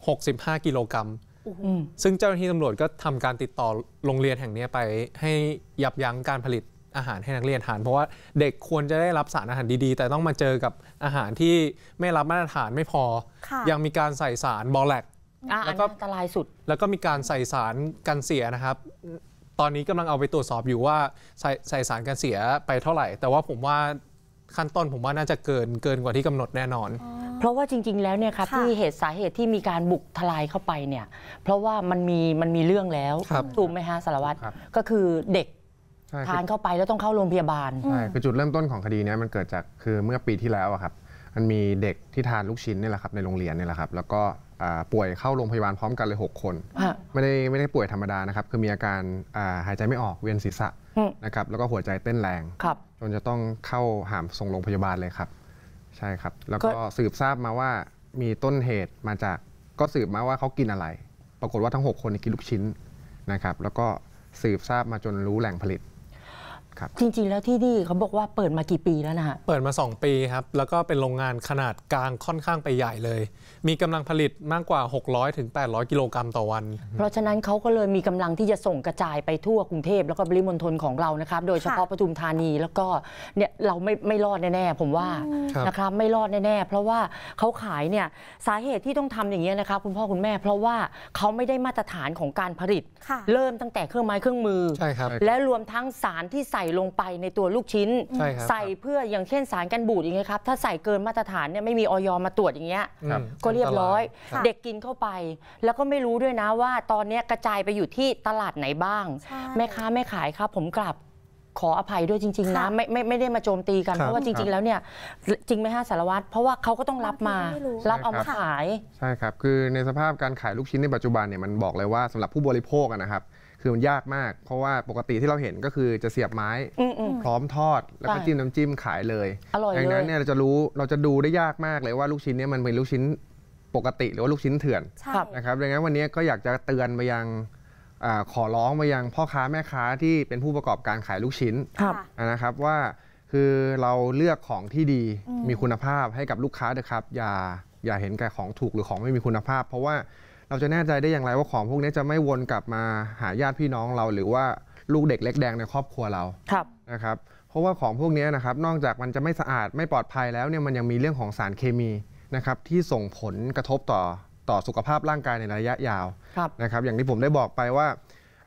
[SPEAKER 6] 65กิโลกรัมซึ่งเจ้าหน้าที่ตำรวจก็ทำการติดต่อโรงเรียนแห่งนี้ไปให้ยับยั้งการผลิตอาหารให้นักเรียนทานเพราะว่าเด็กควรจะได้รับสารอาหารดีๆแต่ต้องมาเจอกับอาหารที่ไม่รับมาตรฐานไม่พอยังมีการใส่สารบอแลก
[SPEAKER 1] แล้วก็อันตรายสุด
[SPEAKER 6] แล้วก็มีการใส่สารกันเสียนะครับตอนนี้กำลังเอาไปตรวจสอบอยู่ว่าใส่สารกันเสียไปเท่าไหร่แต่ว่าผมว่าขั้นต้นผมว่าน่าจะเกินกว่าที่กำหนดแน่นอน
[SPEAKER 1] เพราะว่าจริงๆแล้วเนี่ยครับที่สาเหตุที่มีการบุกทลายเข้าไปเนี่ยเพราะว่ามันมีเรื่องแล้วถูกไหมฮะสารวัตรก็คือเด็กทานเข้าไปแล้วต้องเข้าโรงพยาบาล
[SPEAKER 7] ใช่คือจุดเริ่มต้นของคดีนี้มันเกิดจากคือเมื่อปีที่แล้วครับมันมีเด็กที่ทานลูกชิ้นนี่แหละครับในโรงเรียนนี่แหละครับแล้วก็ป่วยเข้าโรงพยาบาลพร้อมกันเลย6 คนไม่ได้ป่วยธรรมดานะครับคือมีอาการหายใจไม่ออกเวียนศีรษะนะครับแล้วก็หัวใจเต้นแรงจนจะต้องเข้าหามส่งโรงพยาบาลเลยครับใช่ครับแล้วก็สืบทราบมาว่ามีต้นเหตุมาจากก็สืบมาว่าเขากินอะไรปรากฏว่าทั้ง6 คนกินลูกชิ้นนะครับแล้วก็สืบทราบมาจนรู้แหล่งผลิต
[SPEAKER 1] จริงๆแล้วที่นี่เขาบอกว่าเปิดมากี่ปีแล้วนะฮะ
[SPEAKER 6] เปิดมา2 ปีครับแล้วก็เป็นโรงงานขนาดกลางค่อนข้างไปใหญ่เลยมีกำลังผลิตมากกว่า600 ถึง 800 กิโลกรัมต่อวัน
[SPEAKER 1] เพราะฉะนั้นเขาก็เลยมีกำลังที่จะส่งกระจายไปทั่วกรุงเทพแล้วก็ปริมณฑลของเรานะครับโดยเฉพาะปทุมธานีแล้วก็เนี่ยเราไม่รอดแน่ๆผมว่านะครับไม่รอดแน่ๆเพราะว่าเขาขายเนี่ยสาเหตุที่ต้องทำอย่างนี้นะครับคุณพ่อคุณแม่เพราะว่าเขาไม่ได้มาตรฐานของการผลิตเริ่มตั้งแต่เครื่องไม้เครื่องมือและรวมทั้งสารที่ใส่ลงไปในตัวลูกชิ้นใส่เพื่ออย่างเช่นสารกันบูดอย่างเงี้ยครับถ้าใส่เกินมาตรฐานเนี่ยไม่มีอย.มาตรวจอย่างเงี้ยก็เรียบร้อยเด็กกินเข้าไปแล้วก็ไม่รู้ด้วยนะว่าตอนนี้กระจายไปอยู่ที่ตลาดไหนบ้างแม่ค้าแม่ขายครับผมกลับขออภัยด้วยจริงๆนะไม่ได้มาโจมตีกันเพราะว่าจริงๆแล้วเนี่ยจริงไหมฮะสารวัตรเพราะว่าเขาก็ต้องรับเอามาขาย
[SPEAKER 7] ใช่ครับคือในสภาพการขายลูกชิ้นในปัจจุบันเนี่ยมันบอกเลยว่าสำหรับผู้บริโภคนะครับคือมันยากมากเพราะว่าปกติที่เราเห็นก็คือจะเสียบไม้พร้อมทอดแล้วก็จิ้มน้ำจิ้มขายเลยดังนั้นเนี่ยเราจะดูได้ยากมากเลยว่าลูกชิ้นเนี่ยมันเป็นลูกชิ้นปกติหรือว่าลูกชิ้นเถื่อนนะครับดังนั้นวันนี้ก็อยากจะเตือนไปยังขอร้องไปยังพ่อค้าแม่ค้าที่เป็นผู้ประกอบการขายลูกชิ้นนะครับว่าคือเราเลือกของที่ดีมีคุณภาพให้กับลูกค้านะครับอย่าเห็นแก่ของถูกหรือของไม่มีคุณภาพเพราะว่าเราจะแน่ใจได้อย่างไรว่าของพวกนี้จะไม่วนกลับมาหาญาติพี่น้องเราหรือว่าลูกเด็กเล็กแดงในครอบครัวเรานะครับเพราะว่าของพวกนี้นะครับนอกจากมันจะไม่สะอาดไม่ปลอดภัยแล้วเนี่ยมันยังมีเรื่องของสารเคมีนะครับที่ส่งผลกระทบต่อสุขภาพร่างกายในระยะยาวนะครับอย่างที่ผมได้บอกไปว่า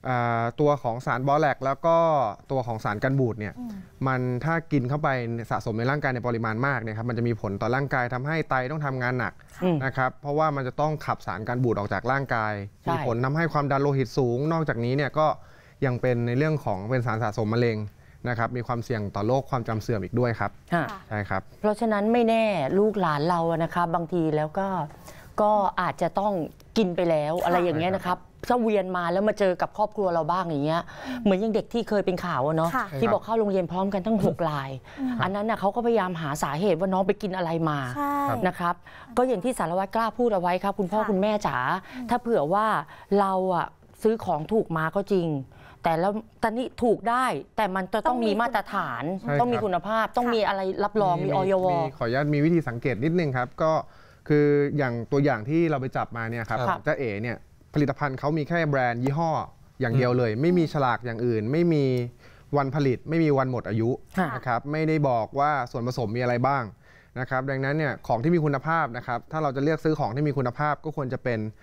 [SPEAKER 7] ตัวของสารบอแลกแล้วก็ตัวของสารกันบูดเนี่ยมันถ้ากินเข้าไปสะสมในร่างกายในปริมาณมากเนี่ยครับมันจะมีผลต่อร่างกายทำให้ไตต้องทำงานหนักนะครับเพราะว่ามันจะต้องขับสารกันบูดออกจากร่างกายมีผลทำให้ความดันโลหิตสูงนอกจากนี้เนี่ยก็ยังเป็นในเรื่องของเป็นสารสะสมมะเร็งนะครับมีความเสี่ยงต่อโรคความจำเสื่อมอีกด้วยครับใช่ครับ
[SPEAKER 1] เพราะฉะนั้นไม่แน่ลูกหลานเรานะครับบางทีแล้วก็อาจจะต้องกินไปแล้วอะไรอย่างเงี้ยนะครับถ้าเวียนมาแล้วมาเจอกับครอบครัวเราบ้างอย่างเงี้ยเหมือนอย่างเด็กที่เคยเป็นข่าวเนาะที่บอกเข้าโรงเรียนพร้อมกันทั้ง6 รายอันนั้นเขาก็พยายามหาสาเหตุว่าน้องไปกินอะไรมานะครับก็อย่างที่สารวัตรกล้าพูดเอาไว้ครับคุณพ่อคุณแม่จ๋าถ้าเผื่อว่าเราซื้อของถูกมาก็จริงแต่แล้วตอนนี้ถูกได้แต่มันจะต้องมีมาตรฐานต้องมีคุณภาพต้องมีอะไรรับรองมีอย.
[SPEAKER 7] ขออนุญาตมีวิธีสังเกตนิดนึงครับก็คืออย่างตัวอย่างที่เราไปจับมาเนี่ยครับจ้าเอ๋เนี่ยผลิตภัณฑ์เขามีแค่แบรนด์ยี่ห้ออย่างเดียวเลยไม่มีฉลากอย่างอื่นไม่มีวันผลิตไม่มีวันหมดอายุนะครับไม่ได้บอกว่าส่วนผสมมีอะไรบ้างนะครับดังนั้นเนี่ยของที่มีคุณภาพนะครับถ้าเราจะเลือกซื้อของที่มีคุณภาพก็ควรจะ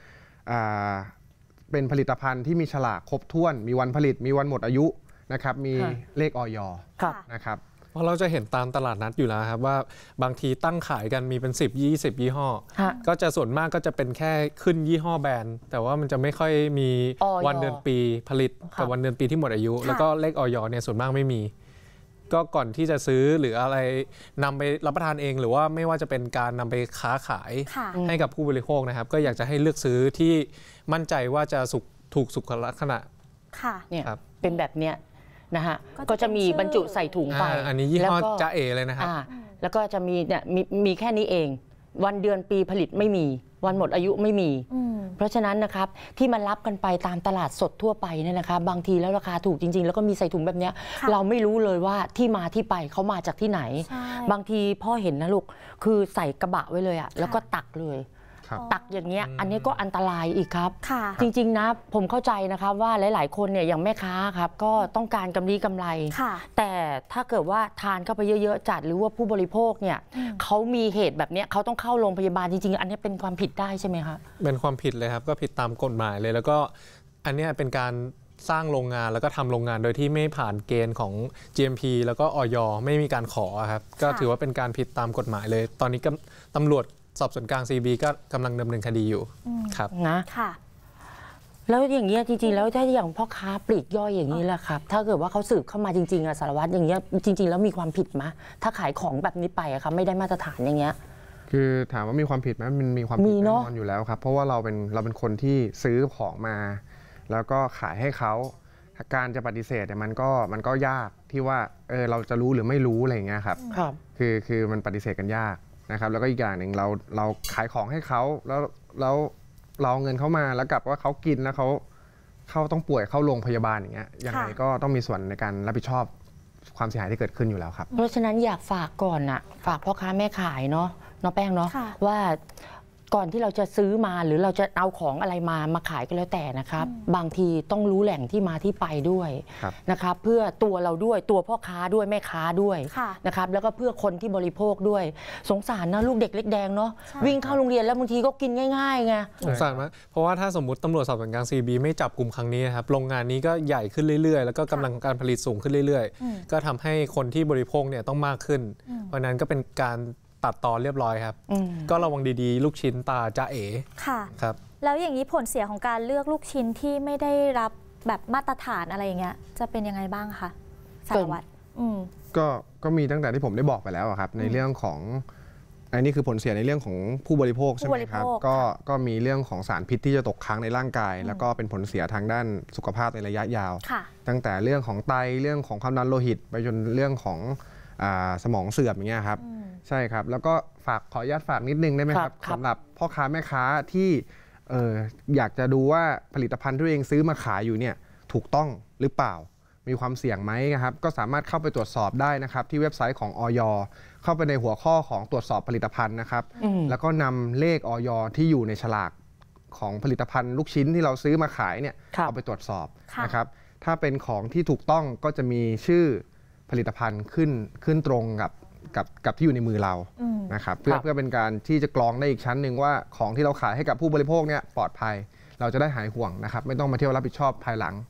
[SPEAKER 7] เป็นผลิตภัณฑ์ที่มีฉลากครบถ้วนมีวันผลิตมีวันหมดอายุนะครับมีเลขอย.นะครับ
[SPEAKER 6] เพราะเราจะเห็นตามตลาดนัดอยู่แล้วครับว่าบางทีตั้งขายกันมีเป็น10-20 ยี่ห้อก็จะส่วนมากก็จะเป็นแค่ขึ้นยี่ห้อแบรนด์แต่ว่ามันจะไม่ค่อยมีวันเดือนปีผลิตกับวันเดือนปีที่หมดอายุแล้วก็เลขอย.เนี่ยส่วนมากไม่มีก็ก่อนที่จะซื้อหรืออะไรนำไปรับประทานเองหรือว่าไม่ว่าจะเป็นการนำไปค้าขายให้กับผู้บริโภคนะครับก็อยากจะให้เลือกซื้อที่มั่นใจว่าจะถูกสุขลักษณะ
[SPEAKER 1] เนี่ยเป็นแบบเนี้ยนะฮะก็จะมีบรรจุใส่ถุงไป
[SPEAKER 6] อันนี้ยี่ห้อจ้าเอเลยนะครับ
[SPEAKER 1] แล้วก็จะมีเนี่ยมีแค่นี้เองวันเดือนปีผลิตไม่มีวันหมดอายุไม่มีเพราะฉะนั้นนะครับที่มันรับกันไปตามตลาดสดทั่วไปเนี่ยนะคะบางทีแล้วราคาถูกจริงๆแล้วก็มีใส่ถุงแบบนี้เราไม่รู้เลยว่าที่มาที่ไปเขามาจากที่ไหนบางทีพ่อเห็นนะลูกคือใส่กระบะไว้เลยแล้วก็ตักเลยตักอย่างเงี้ยอันนี้ก็อันตรายอีกครับจริงๆนะผมเข้าใจนะครับว่าหลายๆคนเนี่ยอย่างแม่ค้าครับก็ต้องการกำไรแต่ถ้าเกิดว่าทานเข้าไปเยอะๆจัดหรือว่าผู้บริโภคเนี่ยเขามีเหตุแบบนี้เขาต้องเข้าโรงพยาบาลจริงๆอันนี้เป็นความผิดได้ใช่ไหมคะ
[SPEAKER 6] เป็นความผิดเลยครับก็ผิดตามกฎหมายเลยแล้วก็อันนี้เป็นการสร้างโรงงานแล้วก็ทำโรงงานโดยที่ไม่ผ่านเกณฑ์ของ GMP แล้วก็อย.ไม่มีการขอครับก็ถือว่าเป็นการผิดตามกฎหมายเลยตอนนี้ตำรวจสอบสวนกลาง CB ก็กำลังดำเนินคดีอยู่ครับ
[SPEAKER 1] นะค่ะแล้วอย่างเงี้ยจริงๆแล้วถ้าอย่างพ่อค้าปลีกย่อยอย่างนี้แหละครับถ้าเกิดว่าเขาสืบเข้ามาจริงๆสารวัตรอย่างเงี้ยจริงๆแล้วมีความผิดไหมถ้าขายของแบบนี้ไปครับไม่ได้มาตรฐานอย่างเงี้ย
[SPEAKER 7] คือถามว่ามีความผิดไหมมันมีความผิดแน่นอนอยู่แล้วครับเพราะว่าเราเป็นคนที่ซื้อของมาแล้วก็ขายให้เขาการจะปฏิเสธเนี่ยมันก็ยากที่ว่าเราจะรู้หรือไม่รู้อะไรอย่างเงี้ยครับคือมันปฏิเสธกันยากนะครับแล้วก็อีกอย่างหนึ่งเราขายของให้เขาแล้วเราเอาเงินเขามาแล้วกลับว่าเขากินแล้วเขาต้องป่วยเข้าโรงพยาบาลอย่างเงี้ยยังไงก็ต้องมีส่วนในการรับผิดชอบความเสียหายที่เกิดขึ้นอยู่แล้วครับ
[SPEAKER 1] เพราะฉะนั้นอยากฝากก่อนฝากพ่อค้าแม่ขายเนาะแป้งเนาะว่าก่อนที่เราจะซื้อมาหรือเราจะเอาของอะไรมาขายก็แล้วแต่นะครับบางทีต้องรู้แหล่งที่มาที่ไปด้วยนะครับเพื่อตัวเราด้วยตัวพ่อค้าด้วยแม่ค้าด้วยนะครับแล้วก็เพื่อคนที่บริโภคด้วยสงสารนะลูกเด็กเล็กแดงเนาะวิ่งเข้าโรงเรียนแล้วบางทีก็กินง่ายๆไง
[SPEAKER 6] สงสารมากเพราะว่าถ้าสมมติตำรวจสอบสวนกลาง CB ไม่จับกลุ่มครั้งนี้นะครับโรงงานนี้ก็ใหญ่ขึ้นเรื่อยๆแล้วก็กำลังการผลิตสูงขึ้นเรื่อยๆก็ทำให้คนที่บริโภคเนี่ยต้องมากขึ้นเพราะนั้นก็เป็นการตัดตอนเรียบร้อยครับก็ระวังดีๆลูกชิ้นตาจ้าเอ๋
[SPEAKER 2] ค่ะครับแล้วอย่างนี้ผลเสียของการเลือกลูกชิ้นที่ไม่ได้รับแบบมาตรฐานอะไรอย่างเงี้ยจะเป็นยังไงบ้างคะสารวัตร
[SPEAKER 7] ก็มีตั้งแต่ที่ผมได้บอกไปแล้วครับในเรื่องของอันนี้คือผลเสียในเรื่องของผู้บริโภคใช่ไหมครับก็มีเรื่องของสารพิษที่จะตกค้างในร่างกายแล้วก็เป็นผลเสียทางด้านสุขภาพในระยะยาวตั้งแต่เรื่องของไตเรื่องของความดันโลหิตไปจนเรื่องของสมองเสื่อมอย่างเงี้ยครับใช่ครับแล้วก็ขออนุญาตฝากนิดนึงได้ไหมครับสำหรับพ่อค้าแม่ค้าที่อยากจะดูว่าผลิตภัณฑ์ที่ตัวเองซื้อมาขายอยู่เนี่ยถูกต้องหรือเปล่ามีความเสี่ยงไหมครับก็สามารถเข้าไปตรวจสอบได้นะครับที่เว็บไซต์ของอย.เข้าไปในหัวข้อของตรวจสอบผลิตภัณฑ์นะครับแล้วก็นำเลขอย.ที่อยู่ในฉลากของผลิตภัณฑ์ลูกชิ้นที่เราซื้อมาขายเนี่ยเอาไปตรวจสอบนะครับถ้าเป็นของที่ถูกต้องก็จะมีชื่อผลิตภัณฑ์ขึ้นตรงกับที่อยู่ในมือเรานะครับเพื่อเป็นการที่จะกรองได้อีกชั้นหนึ่งว่าของที่เราขายให้กับผู้บริโภคเนี่ยปลอดภัยเราจะได้หายห่วงนะครับไม่ต้องมาเที่ยวรับผิดชอบภายหลัง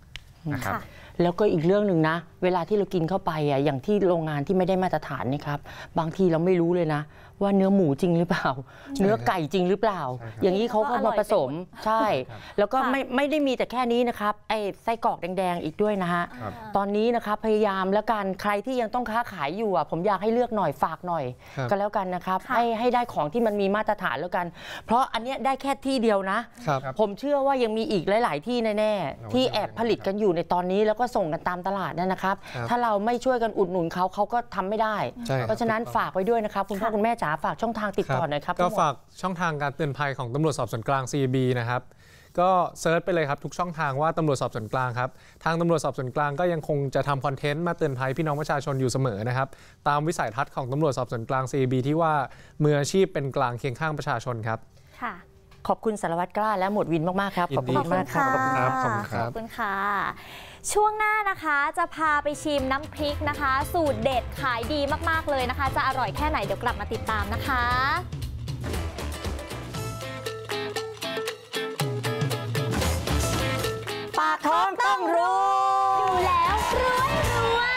[SPEAKER 7] นะครับ
[SPEAKER 1] แล้วก็อีกเรื่องหนึ่งนะเวลาที่เรากินเข้าไปอ่ะอย่างที่โรงงานที่ไม่ได้มาตรฐานนี่ครับบางทีเราไม่รู้เลยนะว่าเนื้อหมูจริงหรือเปล่า เนื้อไก่จริงหรือเปล่า อย่างนี้เขาก็มาผสมใช่แล้วก็ไม่ได้มีแต่แค่นี้นะครับไอ้ไส้กรอกแดงๆอีกด้วยนะฮะตอนนี้นะครับพยายามแล้วกันใครที่ยังต้องค้าขายอยู่อ่ะผมอยากให้เลือกหน่อยฝากหน่อยก็แล้วกันนะครับให้ได้ของที่มันมีมาตรฐานแล้วกันเพราะอันเนี้ยได้แค่ที่เดียวนะผมเชื่อว่ายังมีอีกหลายๆที่แน่ๆที่แอบผลิตกันอยู่ในตอนนี้แล้วก็ส่งกันตามตลาดนั่นนะครับถ้าเราไม่ช่วยกันอุดหนุนเขาก็ทำไม่ได้เพราะฉะนั้นฝากไว้ด้วยนะครับคุณพ่อคุณแม่จ๋าฝากช่องทางติดต่อหน่อยครับ
[SPEAKER 6] ก็ฝากช่องทางการเตือนภัยของตำรวจสอบสวนกลาง CB นะครับก็เซิร์ชไปเลยครับทุกช่องทางว่าตำรวจสอบสวนกลางครับทางตำรวจสอบสวนกลางก็ยังคงจะทำคอนเทนต์มาเตือนภัยพี่น้องประชาชนอยู่เสมอนะครับตามวิสัยทัศน์ของตำรวจสอบสวนกลาง CB ที่ว่ามืออาชีพเป็นกลางเคียงข้างประชาชนครับ
[SPEAKER 2] ค่ะ
[SPEAKER 1] ขอบคุณสารวัตรกล้าและหมวดวินมากๆครับขอบคุณมากครับ
[SPEAKER 2] ขอบคุณค่ะช่วงหน้านะคะจะพาไปชิมน้ำพริกนะคะสูตรเด็ดขายดีมากๆเลยนะคะจะอร่อยแค่ไหนเดี๋ยวกลับมาติดตามนะคะ
[SPEAKER 1] ปากท้องต้องรู้
[SPEAKER 2] อยู่แล้วรวย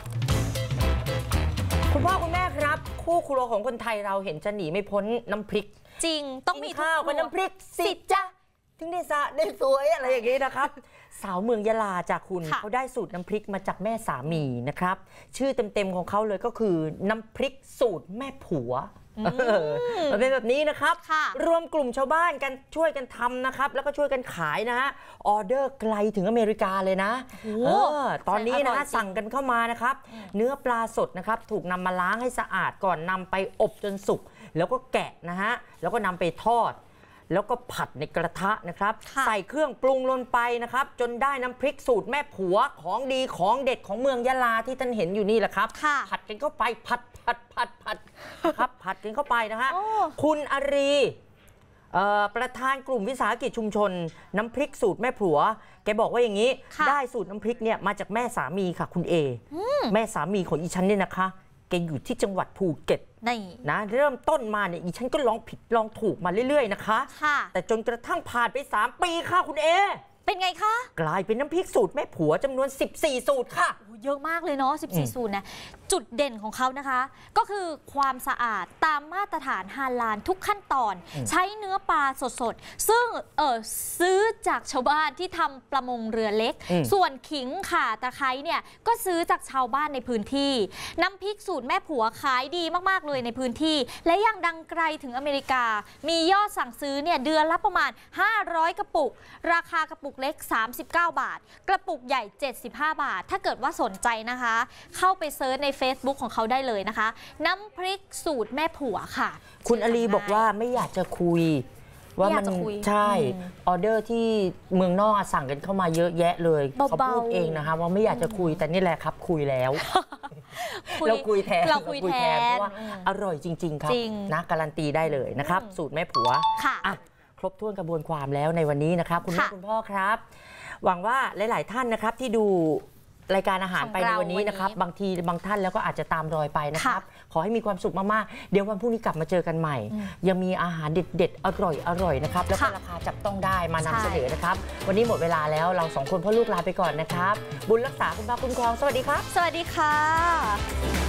[SPEAKER 1] คุณพ่อคุณแม่ครับคู่ครัวของคนไทยเราเห็นจะหนีไม่พ้นน้ำพริก
[SPEAKER 2] จริงต้องมี
[SPEAKER 1] ข้าวกับน้ำพริกสิจ้ะถึงได้สะได้สวยอะไรอย่างนี้นะครับสาวเมืองยะลาจากคุณเขาได้สูตรน้ำพริกมาจากแม่สามีนะครับชื่อเต็มๆของเขาเลยก็คือน้ำพริกสูตรแม่ผัวมันเป็นแบบนี้นะครับรวมกลุ่มชาวบ้านกันช่วยกันทำนะครับแล้วก็ช่วยกันขายนะฮะออเดอร์ไกลถึงอเมริกาเลยนะตอนนี้นะฮะสั่งกันเข้ามานะครับเนื้อปลาสดนะครับถูกนำมาล้างให้สะอาดก่อนนำไปอบจนสุกแล้วก็แกะนะฮะแล้วก็นำไปทอดแล้วก็ผัดในกระทะนะครับใส่เครื่องปรุงลงไปนะครับจนได้น้ำพริกสูตรแม่ผัวของดีของเด็ดของเมืองยะลาที่ท่านเห็นอยู่นี่แหละครับผัดกันเข้าไปผัดครับผัดกันเข้าไปนะฮะคุณอารีประธานกลุ่มวิสาหกิจชุมชนน้ำพริกสูตรแม่ผัวแกบอกว่าอย่างนี้ได้สูตรน้ำพริกเนี่ยมาจากแม่สามีค่ะคุณเอแม่สามีของอีฉันเนี่ยนะคะแกอยู่ที่จังหวัดภูเก็ตนะเริ่มต้นมาเนี่ยอีฉันก็ลองผิดลองถูกมาเรื่อยๆนะคะแต่จนกระทั่งผ่านไป3 ปีค่ะคุณเอ
[SPEAKER 2] เป็นไงคะ
[SPEAKER 1] กลายเป็นน้ำพริกสูตรแม่ผัวจำนวน14 สูตรค่ะ
[SPEAKER 2] เยอะมากเลยเนาะ14 สูตรนะจุดเด่นของเขานะคะก็คือความสะอาดตามมาตรฐานฮาลาลทุกขั้นตอนใช้เนื้อปลาสดๆซึ่งซื้อจากชาวบ้านที่ทำประมงเรือเล็กส่วนขิงข่าตะไคร้เนี่ยก็ซื้อจากชาวบ้านในพื้นที่น้ำพริกสูตรแม่ผัวขายดีมากๆเลยในพื้นที่และยังดังไกลถึงอเมริกามียอดสั่งซื้อเนี่ยเดือนละประมาณ500 กระปุกราคากระปุกเล็ก39 บาทกระปุกใหญ่75 บาทถ้าเกิดว่าสนใจนะคะเข้าไปเซิร์ชใน Facebook ของเขาได้เลยนะคะน้ำพริกสูตรแม่ผัวค่ะ
[SPEAKER 1] คุณอาลีบอกว่าไม่อยากจะคุยว่ามันใช่ออเดอร์ที่เมืองนอกสั่งกันเข้ามาเยอะแยะเลยเขาพูดเองนะคะว่าไม่อยากจะคุยแต่นี่แหละครับคุยแล้วเราคุยแทนเพราะว่าอร่อยจริงๆครับนะการันตีได้เลยนะครับสูตรแม่ผัว
[SPEAKER 2] ค่ะ
[SPEAKER 1] ครบถ้วนกระบวนความแล้วในวันนี้นะครับคุณแม่คุณพ่อครับหวังว่าหลายๆท่านนะครับที่ดูรายการอาหารไปในวันนี้นะครับบางทีบางท่านแล้วก็อาจจะตามรอยไปนะครับขอให้มีความสุขมากๆเดี๋ยววันพรุ่งนี้กลับมาเจอกันใหม่ยังมีอาหารเด็ดๆอร่อยนะครับแล้วก็ราคาจับต้องได้มานำเสนอนะครับวันนี้หมดเวลาแล้วเรา2 คนพ่อลูกลาไปก่อนนะครับบุญรักษาคุณพระคุ้มครองสวัสดีครับ
[SPEAKER 2] สวัสดีค่ะ